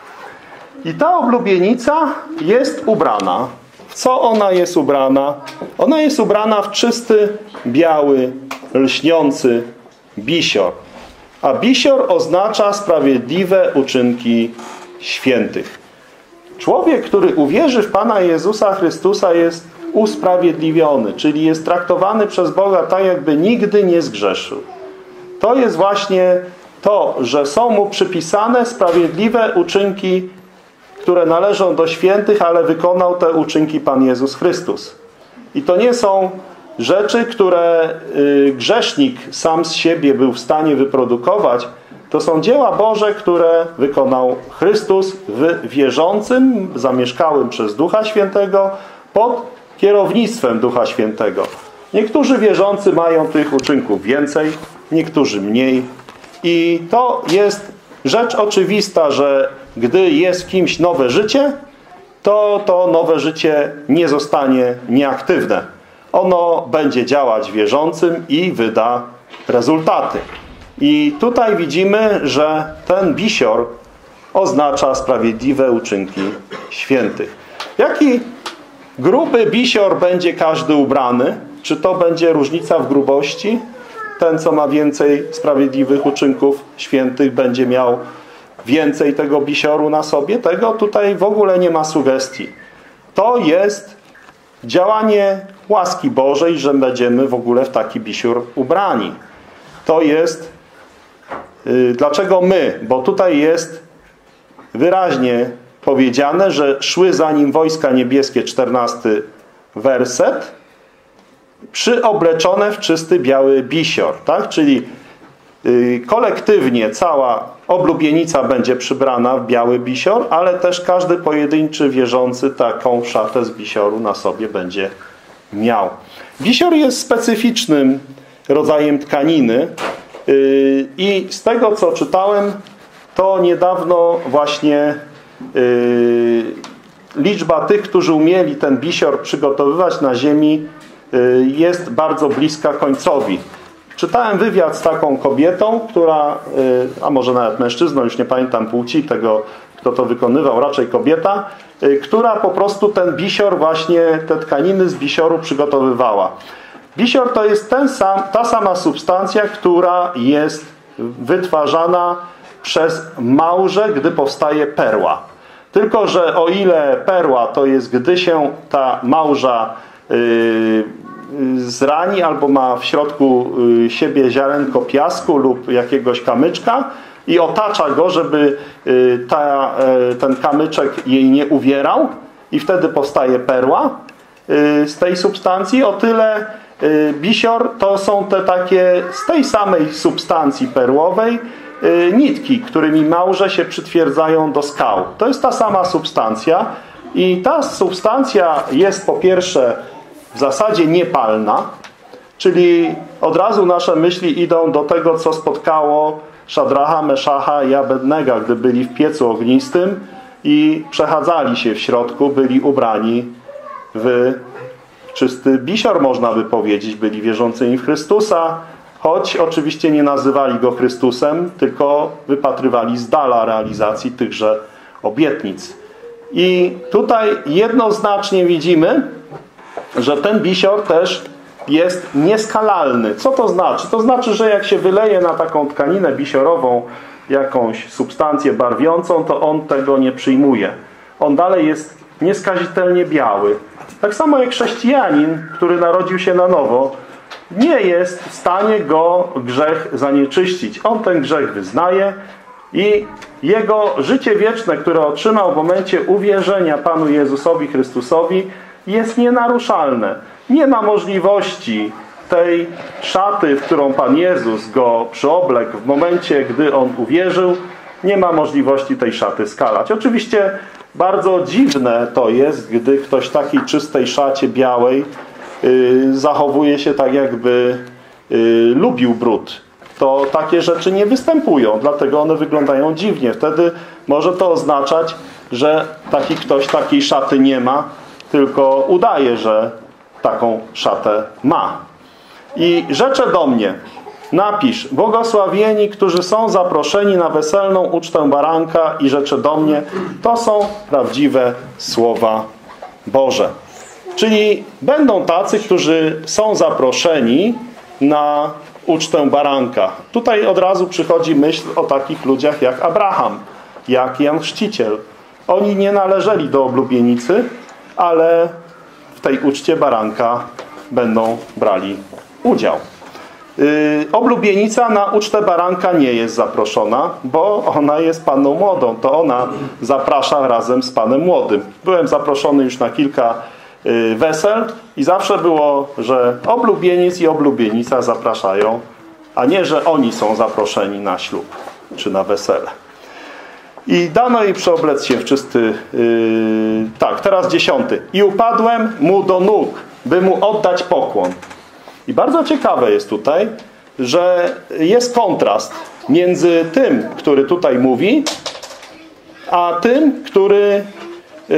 I ta oblubienica jest ubrana. Co ona jest ubrana? Ona jest ubrana w czysty, biały, lśniący bisior. A bisior oznacza sprawiedliwe uczynki świętych. Człowiek, który uwierzy w Pana Jezusa Chrystusa, jest usprawiedliwiony, czyli jest traktowany przez Boga tak, jakby nigdy nie zgrzeszył. To jest właśnie to, że są mu przypisane sprawiedliwe uczynki, które należą do świętych, ale wykonał te uczynki Pan Jezus Chrystus. I to nie są rzeczy, które grzesznik sam z siebie był w stanie wyprodukować. To są dzieła Boże, które wykonał Chrystus w wierzącym, zamieszkałym przez Ducha Świętego, pod kierownictwem Ducha Świętego. Niektórzy wierzący mają tych uczynków więcej, niektórzy mniej. I to jest rzecz oczywista, że gdy jest w kimś nowe życie, to to nowe życie nie zostanie nieaktywne. Ono będzie działać wierzącym i wyda rezultaty. I tutaj widzimy, że ten bisior oznacza sprawiedliwe uczynki świętych. Jaki gruby bisior będzie każdy ubrany? Czy to będzie różnica w grubości? Ten, co ma więcej sprawiedliwych uczynków świętych, będzie miał więcej tego bisioru na sobie? Tego tutaj w ogóle nie ma sugestii. To jest działanie łaski Bożej, że będziemy w ogóle w taki bisior ubrani. To jest yy, dlaczego my? Bo tutaj jest wyraźnie powiedziane, że szły za nim wojska niebieskie, czternasty werset, przyobleczone w czysty biały bisior, tak? Czyli yy, kolektywnie cała oblubienica będzie przybrana w biały bisior, ale też każdy pojedynczy wierzący taką szatę z bisioru na sobie będzie miał. Bisior jest specyficznym rodzajem tkaniny yy, i z tego, co czytałem, to niedawno właśnie yy, liczba tych, którzy umieli ten bisior przygotowywać na ziemi, yy, jest bardzo bliska końcowi. Czytałem wywiad z taką kobietą, która, yy, a może nawet mężczyzną, już nie pamiętam płci tego, kto to wykonywał, raczej kobieta, yy, która po prostu ten bisior, właśnie te tkaniny z bisioru przygotowywała. Bisior to jest ten sam, ta sama substancja, która jest wytwarzana przez małże, gdy powstaje perła. Tylko że o ile perła to jest, gdy się ta małża yy, zrani albo ma w środku yy, siebie ziarenko piasku lub jakiegoś kamyczka i otacza go, żeby yy, ta, yy, ten kamyczek jej nie uwierał i wtedy powstaje perła yy, z tej substancji, o tyle yy, bisior to są te takie z tej samej substancji perłowej nitki, którymi małże się przytwierdzają do skał. To jest ta sama substancja i ta substancja jest po pierwsze w zasadzie niepalna, czyli od razu nasze myśli idą do tego, co spotkało Szadracha, Meszacha i Abednego, gdy byli w piecu ognistym i przechadzali się w środku, byli ubrani w czysty bisior, można by powiedzieć, byli wierzącymi w Chrystusa, choć oczywiście nie nazywali go Chrystusem, tylko wypatrywali z dala realizacji tychże obietnic. I tutaj jednoznacznie widzimy, że ten bisior też jest nieskalalny. Co to znaczy? To znaczy, że jak się wyleje na taką tkaninę bisiorową jakąś substancję barwiącą, to on tego nie przyjmuje. On dalej jest nieskazitelnie biały. Tak samo jak chrześcijanin, który narodził się na nowo, nie jest w stanie go grzech zanieczyścić. On ten grzech wyznaje i jego życie wieczne, które otrzymał w momencie uwierzenia Panu Jezusowi Chrystusowi, jest nienaruszalne. Nie ma możliwości tej szaty, w którą Pan Jezus go przyoblekł w momencie, gdy on uwierzył, nie ma możliwości tej szaty skalać. Oczywiście bardzo dziwne to jest, gdy ktoś w takiej czystej szacie białej Yy, zachowuje się tak, jakby yy, lubił brud. to takie rzeczy nie występują, dlatego one wyglądają dziwnie. Wtedy może to oznaczać, że taki ktoś takiej szaty nie ma, tylko udaje, że taką szatę ma. I rzecze do mnie, napisz, błogosławieni, którzy są zaproszeni na weselną ucztę baranka i rzecze do mnie, to są prawdziwe słowa Boże. Czyli będą tacy, którzy są zaproszeni na ucztę baranka. Tutaj od razu przychodzi myśl o takich ludziach jak Abraham, jak Jan Chrzciciel. Oni nie należeli do oblubienicy, ale w tej uczcie baranka będą brali udział. Yy, oblubienica na ucztę baranka nie jest zaproszona, bo ona jest panną młodą. To ona zaprasza razem z panem młodym. Byłem zaproszony już na kilka yy, wesel i zawsze było, że oblubieniec i oblubienica zapraszają, a nie, że oni są zaproszeni na ślub czy na wesele. I dano jej przeoblec się w czysty... Yy, tak, teraz dziesiąty. I upadłem mu do nóg, by mu oddać pokłon. I bardzo ciekawe jest tutaj, że jest kontrast między tym, który tutaj mówi, a tym, który yy,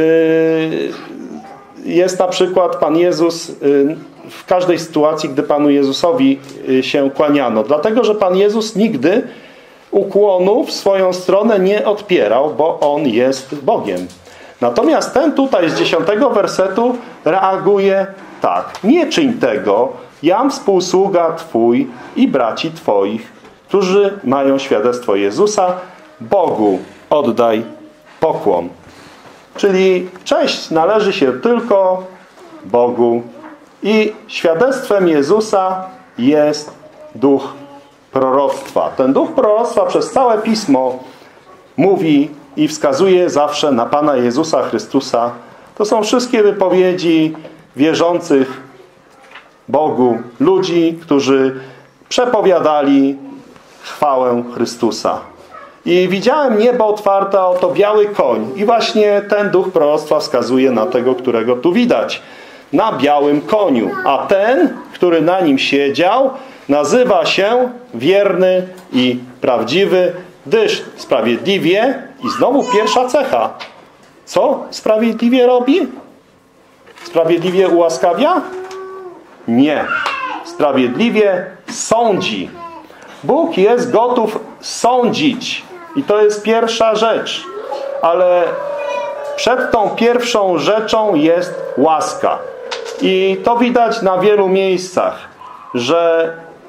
jest na przykład Pan Jezus yy, w każdej sytuacji, gdy Panu Jezusowi yy, się kłaniano. Dlatego, że Pan Jezus nigdy ukłonu w swoją stronę nie odpierał, bo On jest Bogiem. Natomiast ten tutaj z dziesiątego wersetu reaguje tak. Nie czyń tego, jam współsługa Twój i braci Twoich, którzy mają świadectwo Jezusa, Bogu oddaj pokłon. Czyli cześć należy się tylko Bogu i świadectwem Jezusa jest duch proroctwa. Ten duch proroctwa przez całe Pismo mówi i wskazuje zawsze na Pana Jezusa Chrystusa. To są wszystkie wypowiedzi wierzących Bogu ludzi, którzy przepowiadali chwałę Chrystusa. I widziałem niebo otwarte, a oto biały koń. I właśnie ten duch proroctwa wskazuje na tego, którego tu widać. Na białym koniu. A ten, który na nim siedział, nazywa się wierny i prawdziwy, gdyż sprawiedliwie, i znowu pierwsza cecha. Co sprawiedliwie robi? Sprawiedliwie ułaskawia? Nie. Sprawiedliwie sądzi. Bóg jest gotów sądzić. I to jest pierwsza rzecz. Ale przed tą pierwszą rzeczą jest łaska. I to widać na wielu miejscach, że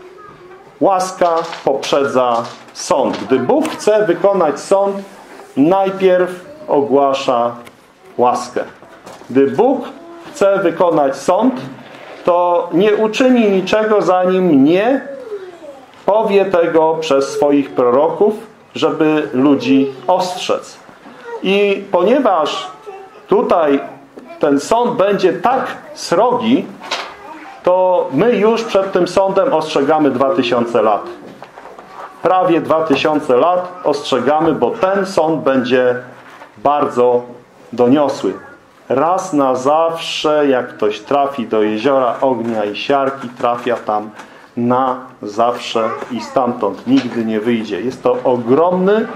łaska poprzedza sąd. Gdy Bóg chce wykonać sąd, najpierw ogłasza łaskę. Gdy Bóg chce wykonać sąd, to nie uczyni niczego, zanim nie powie tego przez swoich proroków, żeby ludzi ostrzec. I ponieważ tutaj ten sąd będzie tak srogi, to my już przed tym sądem ostrzegamy dwa tysiące lat. Prawie dwa tysiące lat ostrzegamy, bo ten sąd będzie bardzo doniosły. Raz na zawsze, jak ktoś trafi do jeziora ognia i siarki, trafia tam na zawsze i stamtąd nigdy nie wyjdzie. Jest to ogromny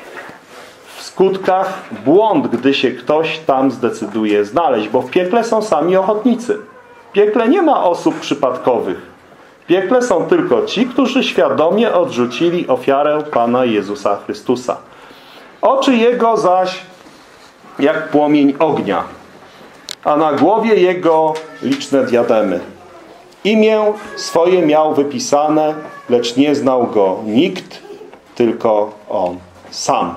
w skutkach błąd, gdy się ktoś tam zdecyduje znaleźć, bo w piekle są sami ochotnicy. W piekle nie ma osób przypadkowych. W piekle są tylko ci, którzy świadomie odrzucili ofiarę Pana Jezusa Chrystusa. Oczy Jego zaś jak płomień ognia, a na głowie Jego liczne diademy. Imię swoje miał wypisane, lecz nie znał Go nikt, tylko On sam.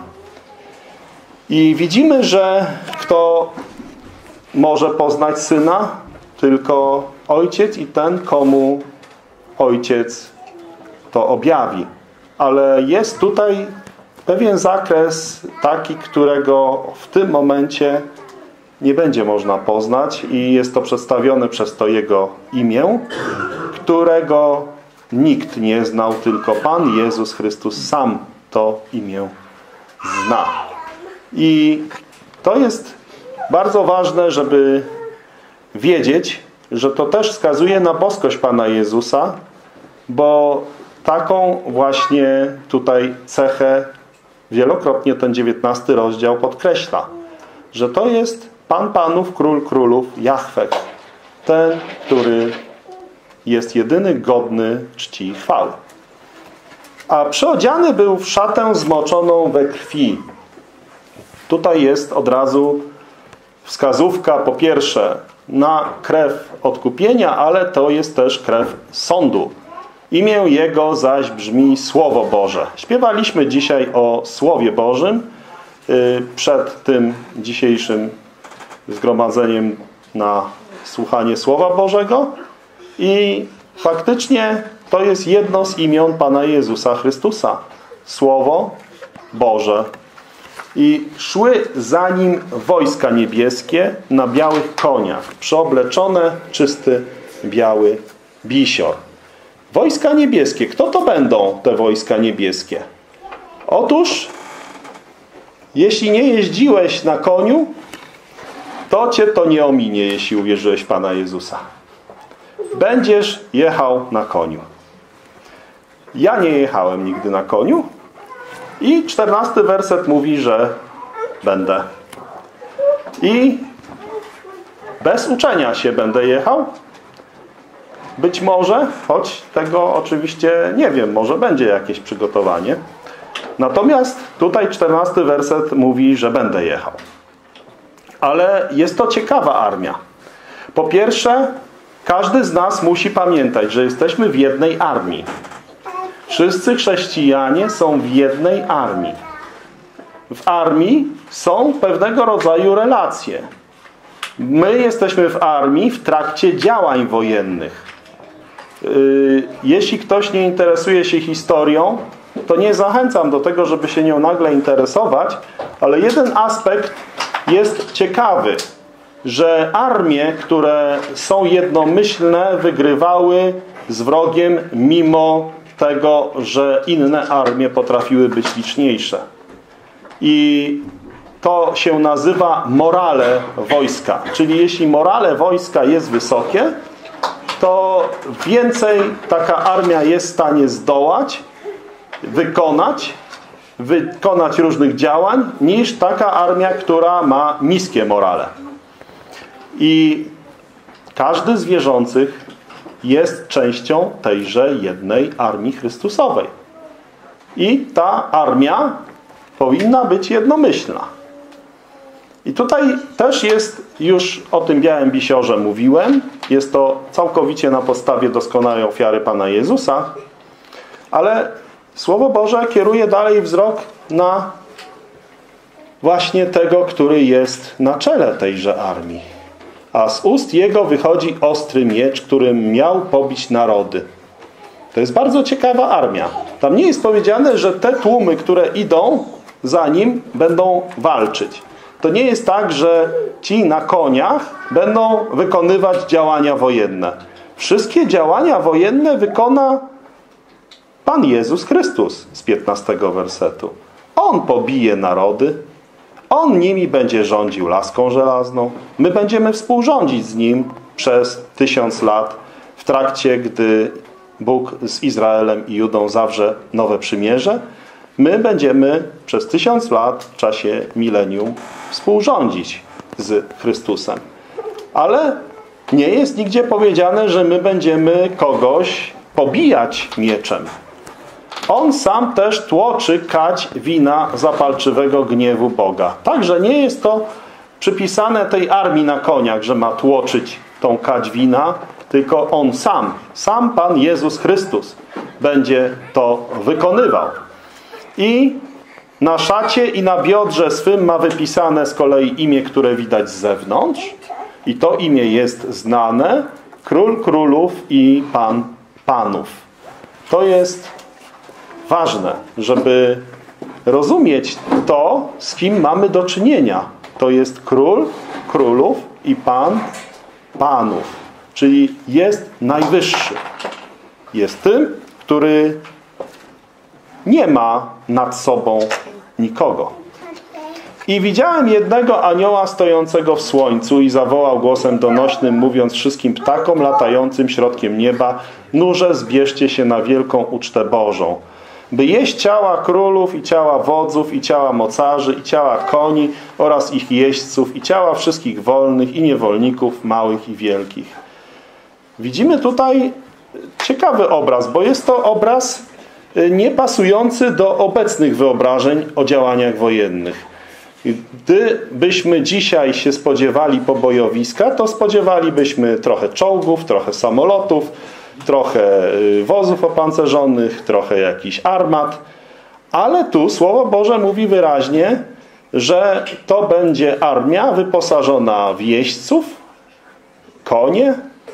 I widzimy, że kto może poznać Syna? Tylko Ojciec i ten, komu Ojciec to objawi. Ale jest tutaj pewien zakres taki, którego w tym momencie nie będzie można poznać i jest to przedstawione przez to Jego imię, którego nikt nie znał, tylko Pan Jezus Chrystus sam to imię zna. I to jest bardzo ważne, żeby wiedzieć, że to też wskazuje na boskość Pana Jezusa, bo taką właśnie tutaj cechę wielokrotnie ten dziewiętnasty rozdział podkreśla, że to jest Pan Panów, Król Królów, Jahwe, ten, który jest jedyny godny czci i chwały. A przyodziany był w szatę zmoczoną we krwi. Tutaj jest od razu wskazówka po pierwsze na krew odkupienia, ale to jest też krew sądu. Imię Jego zaś brzmi Słowo Boże. Śpiewaliśmy dzisiaj o Słowie Bożym przed tym dzisiejszym zgromadzeniem na słuchanie Słowa Bożego i faktycznie to jest jedno z imion Pana Jezusa Chrystusa. Słowo Boże. I szły za nim wojska niebieskie na białych koniach, przeobleczone czysty biały bisior. Wojska niebieskie. Kto to będą te wojska niebieskie? Otóż, jeśli nie jeździłeś na koniu, to cię to nie ominie, jeśli uwierzyłeś w Pana Jezusa. Będziesz jechał na koniu. Ja nie jechałem nigdy na koniu i czternasty werset mówi, że będę. I bez uczenia się będę jechał. Być może, choć tego oczywiście nie wiem, może będzie jakieś przygotowanie. Natomiast tutaj czternasty werset mówi, że będę jechał. Ale jest to ciekawa armia. Po pierwsze, każdy z nas musi pamiętać, że jesteśmy w jednej armii. Wszyscy chrześcijanie są w jednej armii. W armii są pewnego rodzaju relacje. My jesteśmy w armii w trakcie działań wojennych. Jeśli ktoś nie interesuje się historią, to nie zachęcam do tego, żeby się nią nagle interesować, ale jeden aspekt jest ciekawy, że armie, które są jednomyślne, wygrywały z wrogiem mimo tego, że inne armie potrafiły być liczniejsze. I to się nazywa morale wojska. Czyli jeśli morale wojska jest wysokie, to więcej taka armia jest w stanie zdołać, wykonać, wykonać różnych działań, niż taka armia, która ma niskie morale. I każdy z wierzących jest częścią tejże jednej armii Chrystusowej. I ta armia powinna być jednomyślna. I tutaj też jest, już o tym białym bisiorze mówiłem, jest to całkowicie na podstawie doskonałej ofiary Pana Jezusa, ale Słowo Boże kieruje dalej wzrok na właśnie tego, który jest na czele tejże armii. A z ust Jego wychodzi ostry miecz, którym miał pobić narody. To jest bardzo ciekawa armia. Tam nie jest powiedziane, że te tłumy, które idą za nim, będą walczyć. To nie jest tak, że ci na koniach będą wykonywać działania wojenne. Wszystkie działania wojenne wykona Pan Jezus Chrystus z piętnastego wersetu. On pobije narody. On nimi będzie rządził laską żelazną. My będziemy współrządzić z Nim przez tysiąc lat w trakcie, gdy Bóg z Izraelem i Judą zawrze nowe przymierze. My będziemy przez tysiąc lat w czasie milenium współrządzić z Chrystusem. Ale nie jest nigdzie powiedziane, że my będziemy kogoś pobijać mieczem. On sam też tłoczy kać wina zapalczywego gniewu Boga. Także nie jest to przypisane tej armii na koniach, że ma tłoczyć tą kać wina, tylko On sam, sam Pan Jezus Chrystus będzie to wykonywał. I na szacie i na biodrze swym ma wypisane z kolei imię, które widać z zewnątrz. I to imię jest znane. Król Królów i Pan Panów. To jest ważne, żeby rozumieć to, z kim mamy do czynienia. To jest Król Królów i Pan Panów. Czyli jest najwyższy. Jest tym, który nie ma nad sobą nikogo. I widziałem jednego anioła stojącego w słońcu i zawołał głosem donośnym, mówiąc wszystkim ptakom latającym środkiem nieba: nurze, zbierzcie się na wielką ucztę Bożą, by jeść ciała królów i ciała wodzów i ciała mocarzy i ciała koni oraz ich jeźdźców i ciała wszystkich wolnych i niewolników, małych i wielkich. Widzimy tutaj ciekawy obraz, bo jest to obraz niepasujący do obecnych wyobrażeń o działaniach wojennych. Gdybyśmy dzisiaj się spodziewali pobojowiska, to spodziewalibyśmy trochę czołgów, trochę samolotów, trochę wozów opancerzonych, trochę jakichś armat. Ale tu Słowo Boże mówi wyraźnie, że to będzie armia wyposażona w jeźdźców, konie,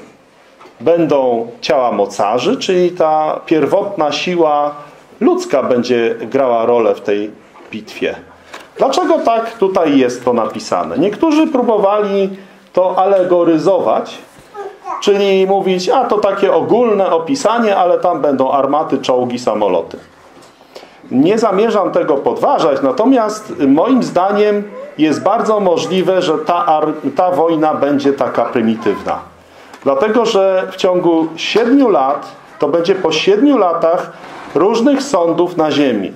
będą ciała mocarzy, czyli ta pierwotna siła ludzka będzie grała rolę w tej bitwie. Dlaczego tak tutaj jest to napisane? Niektórzy próbowali to alegoryzować, czyli mówić, a to takie ogólne opisanie, ale tam będą armaty, czołgi, samoloty. Nie zamierzam tego podważać, natomiast moim zdaniem jest bardzo możliwe, że ta, ta wojna będzie taka prymitywna. Dlatego, że w ciągu siedmiu lat, to będzie po siedmiu latach różnych sądów na ziemi.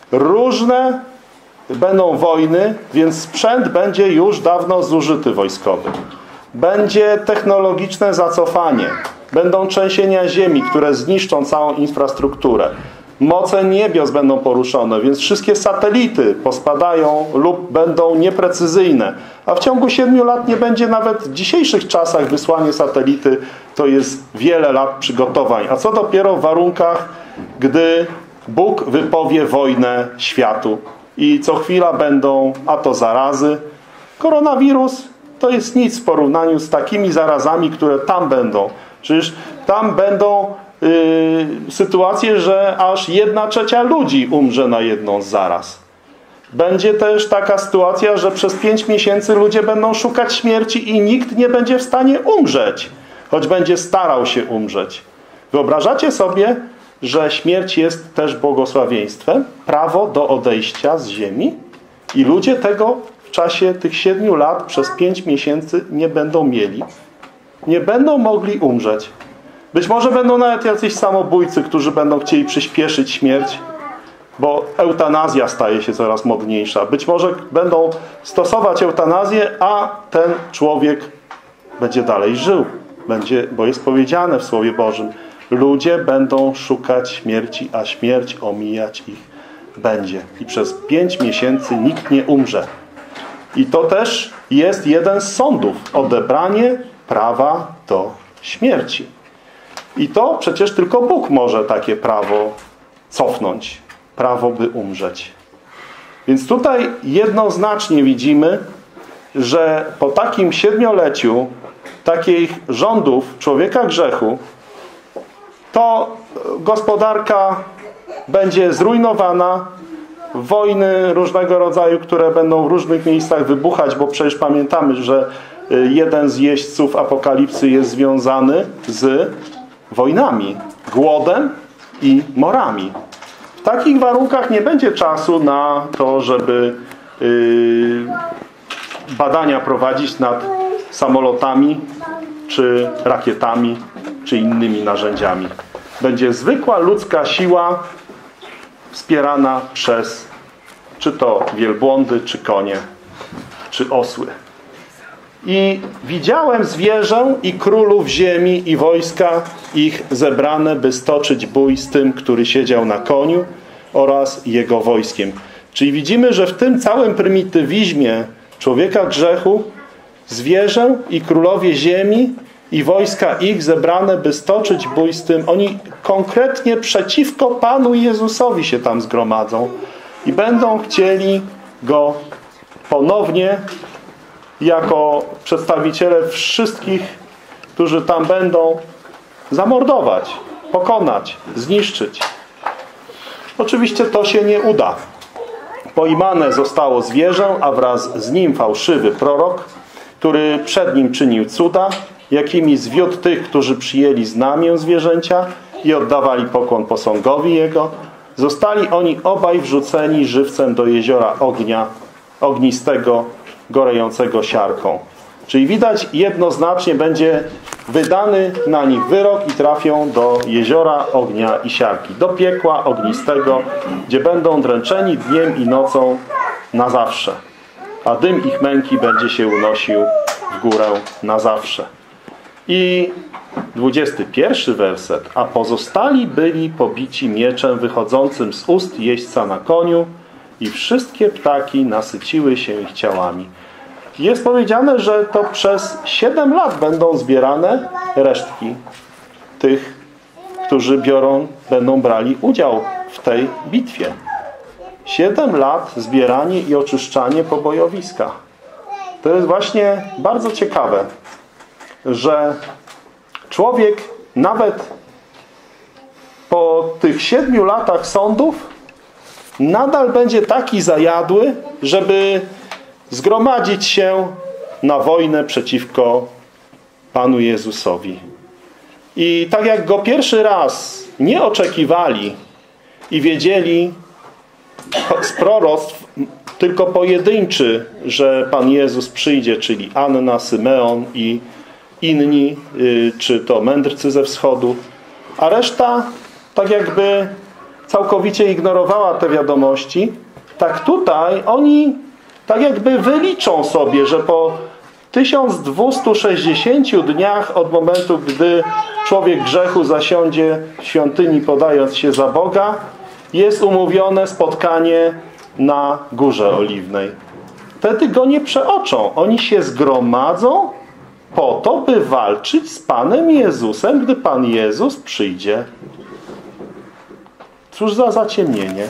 Różne będą wojny, więc sprzęt będzie już dawno zużyty wojskowy. Będzie technologiczne zacofanie. Będą trzęsienia ziemi, które zniszczą całą infrastrukturę. Moce niebios będą poruszone, więc wszystkie satelity pospadają lub będą nieprecyzyjne. A w ciągu siedmiu lat nie będzie nawet w dzisiejszych czasach wysłanie satelity. To jest wiele lat przygotowań. A co dopiero w warunkach, gdy Bóg wypowie wojnę światu. I co chwila będą, a to zarazy. Koronawirus to jest nic w porównaniu z takimi zarazami, które tam będą. Przecież tam będą yy, sytuacje, że aż jedna trzecia ludzi umrze na jedną z zaraz. Będzie też taka sytuacja, że przez pięć miesięcy ludzie będą szukać śmierci i nikt nie będzie w stanie umrzeć, choć będzie starał się umrzeć. Wyobrażacie sobie, że śmierć jest też błogosławieństwem, prawo do odejścia z ziemi i ludzie tego w czasie tych siedmiu lat przez pięć miesięcy nie będą mieli. Nie będą mogli umrzeć. Być może będą nawet jacyś samobójcy, którzy będą chcieli przyspieszyć śmierć, bo eutanazja staje się coraz modniejsza. Być może będą stosować eutanazję, a ten człowiek będzie dalej żył. Będzie, bo jest powiedziane w Słowie Bożym, ludzie będą szukać śmierci, a śmierć omijać ich będzie. I przez pięć miesięcy nikt nie umrze. I to też jest jeden z sądów. Odebranie prawa do śmierci. I to przecież tylko Bóg może takie prawo cofnąć. Prawo, by umrzeć. Więc tutaj jednoznacznie widzimy, że po takim siedmioleciu takich rządów człowieka grzechu to gospodarka będzie zrujnowana, wojny różnego rodzaju, które będą w różnych miejscach wybuchać, bo przecież pamiętamy, że jeden z jeźdźców apokalipsy jest związany z wojnami, głodem i morami. W takich warunkach nie będzie czasu na to, żeby yy, badania prowadzić nad samolotami, czy rakietami, czy innymi narzędziami. Będzie zwykła ludzka siła wspierana przez czy to wielbłądy, czy konie, czy osły. I widziałem zwierzę i królów ziemi i wojska ich zebrane, by stoczyć bój z tym, który siedział na koniu oraz jego wojskiem. Czyli widzimy, że w tym całym prymitywizmie człowieka grzechu zwierzę i królowie ziemi i wojska ich zebrane, by stoczyć bój z tym. Oni konkretnie przeciwko Panu Jezusowi się tam zgromadzą i będą chcieli Go ponownie jako przedstawiciele wszystkich, którzy tam będą, zamordować, pokonać, zniszczyć. Oczywiście to się nie uda. Pojmane zostało zwierzę, a wraz z nim fałszywy prorok, który przed nim czynił cuda, jakimi zwiódł tych, którzy przyjęli znamię zwierzęcia i oddawali pokłon posągowi jego. Zostali oni obaj wrzuceni żywcem do jeziora ognia, ognistego, gorejącego siarką. Czyli widać, jednoznacznie będzie wydany na nich wyrok i trafią do jeziora ognia i siarki, do piekła ognistego, gdzie będą dręczeni dniem i nocą na zawsze. A dym ich męki będzie się unosił w górę na zawsze. I dwudziesty pierwszy werset. A pozostali byli pobici mieczem wychodzącym z ust jeźdźca na koniu i wszystkie ptaki nasyciły się ich ciałami. Jest powiedziane, że to przez siedem lat będą zbierane resztki tych, którzy biorą, będą brali udział w tej bitwie. Siedem lat zbieranie i oczyszczanie pobojowiska. To jest właśnie bardzo ciekawe, że człowiek nawet po tych siedmiu latach sądów nadal będzie taki zajadły, żeby zgromadzić się na wojnę przeciwko Panu Jezusowi. I tak jak Go pierwszy raz nie oczekiwali i wiedzieli z proroctw tylko pojedynczy, że Pan Jezus przyjdzie, czyli Anna, Symeon i inni, czy to mędrcy ze wschodu, a reszta tak jakby całkowicie ignorowała te wiadomości, tak tutaj oni tak jakby wyliczą sobie, że po tysiąc dwieście sześćdziesięciu dniach od momentu, gdy człowiek grzechu zasiądzie w świątyni podając się za Boga, jest umówione spotkanie na Górze Oliwnej. Wtedy go nie przeoczą. Oni się zgromadzą po to, by walczyć z Panem Jezusem, gdy Pan Jezus przyjdzie. Cóż za zaciemnienie.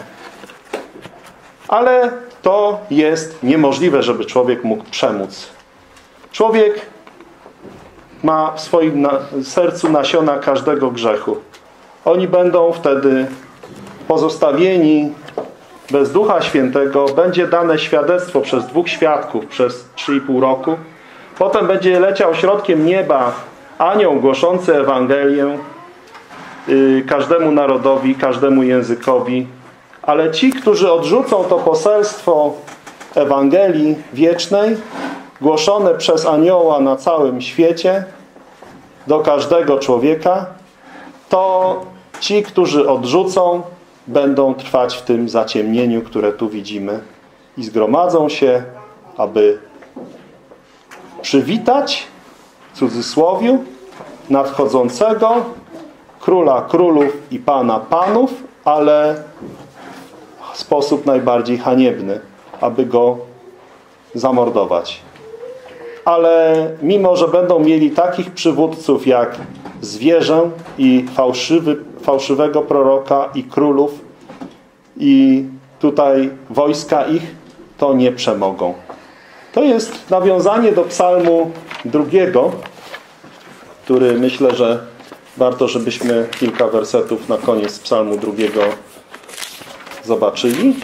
Ale to jest niemożliwe, żeby człowiek mógł przemóc. Człowiek ma w swoim na, sercu nasiona każdego grzechu. Oni będą wtedy pozostawieni bez Ducha Świętego. Będzie dane świadectwo przez dwóch świadków przez trzy i pół roku. Potem będzie leciał środkiem nieba anioł głoszący Ewangelię yy, każdemu narodowi, każdemu językowi. Ale ci, którzy odrzucą to poselstwo Ewangelii wiecznej, głoszone przez anioła na całym świecie, do każdego człowieka, to ci, którzy odrzucą, będą trwać w tym zaciemnieniu, które tu widzimy. I zgromadzą się, aby przywitać, w cudzysłowiu, nadchodzącego Króla Królów i Pana Panów, ale w sposób najbardziej haniebny, aby Go zamordować. Ale mimo, że będą mieli takich przywódców jak zwierzę i fałszywy, fałszywego proroka i królów i tutaj wojska ich, to nie przemogą. To jest nawiązanie do psalmu drugiego, który myślę, że warto, żebyśmy kilka wersetów na koniec psalmu drugiego zobaczyli.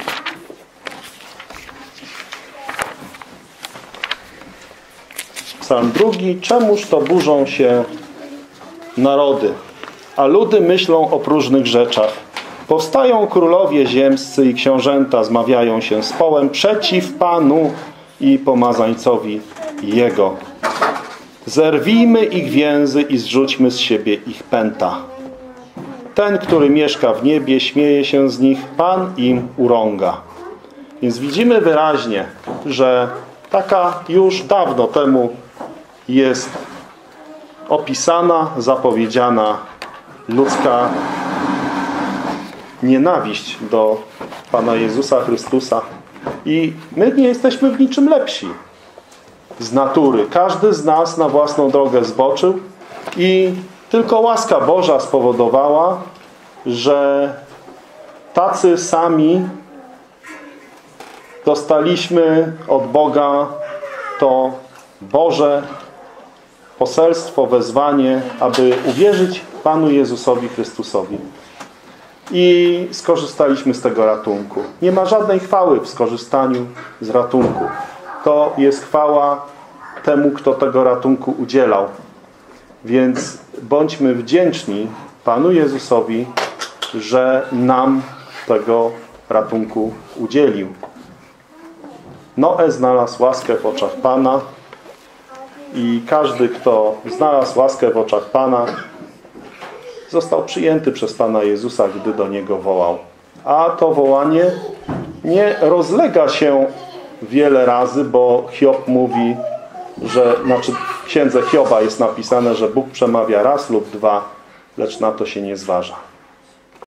Psalm drugi. Czemuż to burzą się narody, a ludy myślą o próżnych rzeczach. Powstają królowie ziemscy i książęta zmawiają się z połem przeciw Panu i pomazańcowi Jego. Zerwijmy ich więzy i zrzućmy z siebie ich pęta. Ten, który mieszka w niebie, śmieje się z nich, Pan im urąga. Więc widzimy wyraźnie, że taka już dawno temu jest opisana, zapowiedziana ludzka nienawiść do Pana Jezusa Chrystusa. I my nie jesteśmy w niczym lepsi z natury. Każdy z nas na własną drogę zboczył i tylko łaska Boża spowodowała, że tacy sami dostaliśmy od Boga to Boże poselstwo, wezwanie, aby uwierzyć Panu Jezusowi Chrystusowi. I skorzystaliśmy z tego ratunku. Nie ma żadnej chwały w skorzystaniu z ratunku. To jest chwała temu, kto tego ratunku udzielał. Więc bądźmy wdzięczni Panu Jezusowi, że nam tego ratunku udzielił. Noe znalazł łaskę w oczach Pana i każdy, kto znalazł łaskę w oczach Pana, został przyjęty przez Pana Jezusa, gdy do Niego wołał. A to wołanie nie rozlega się wiele razy, bo Hiob mówi, że, znaczy w księdze Hioba jest napisane, że Bóg przemawia raz lub dwa, lecz na to się nie zważa.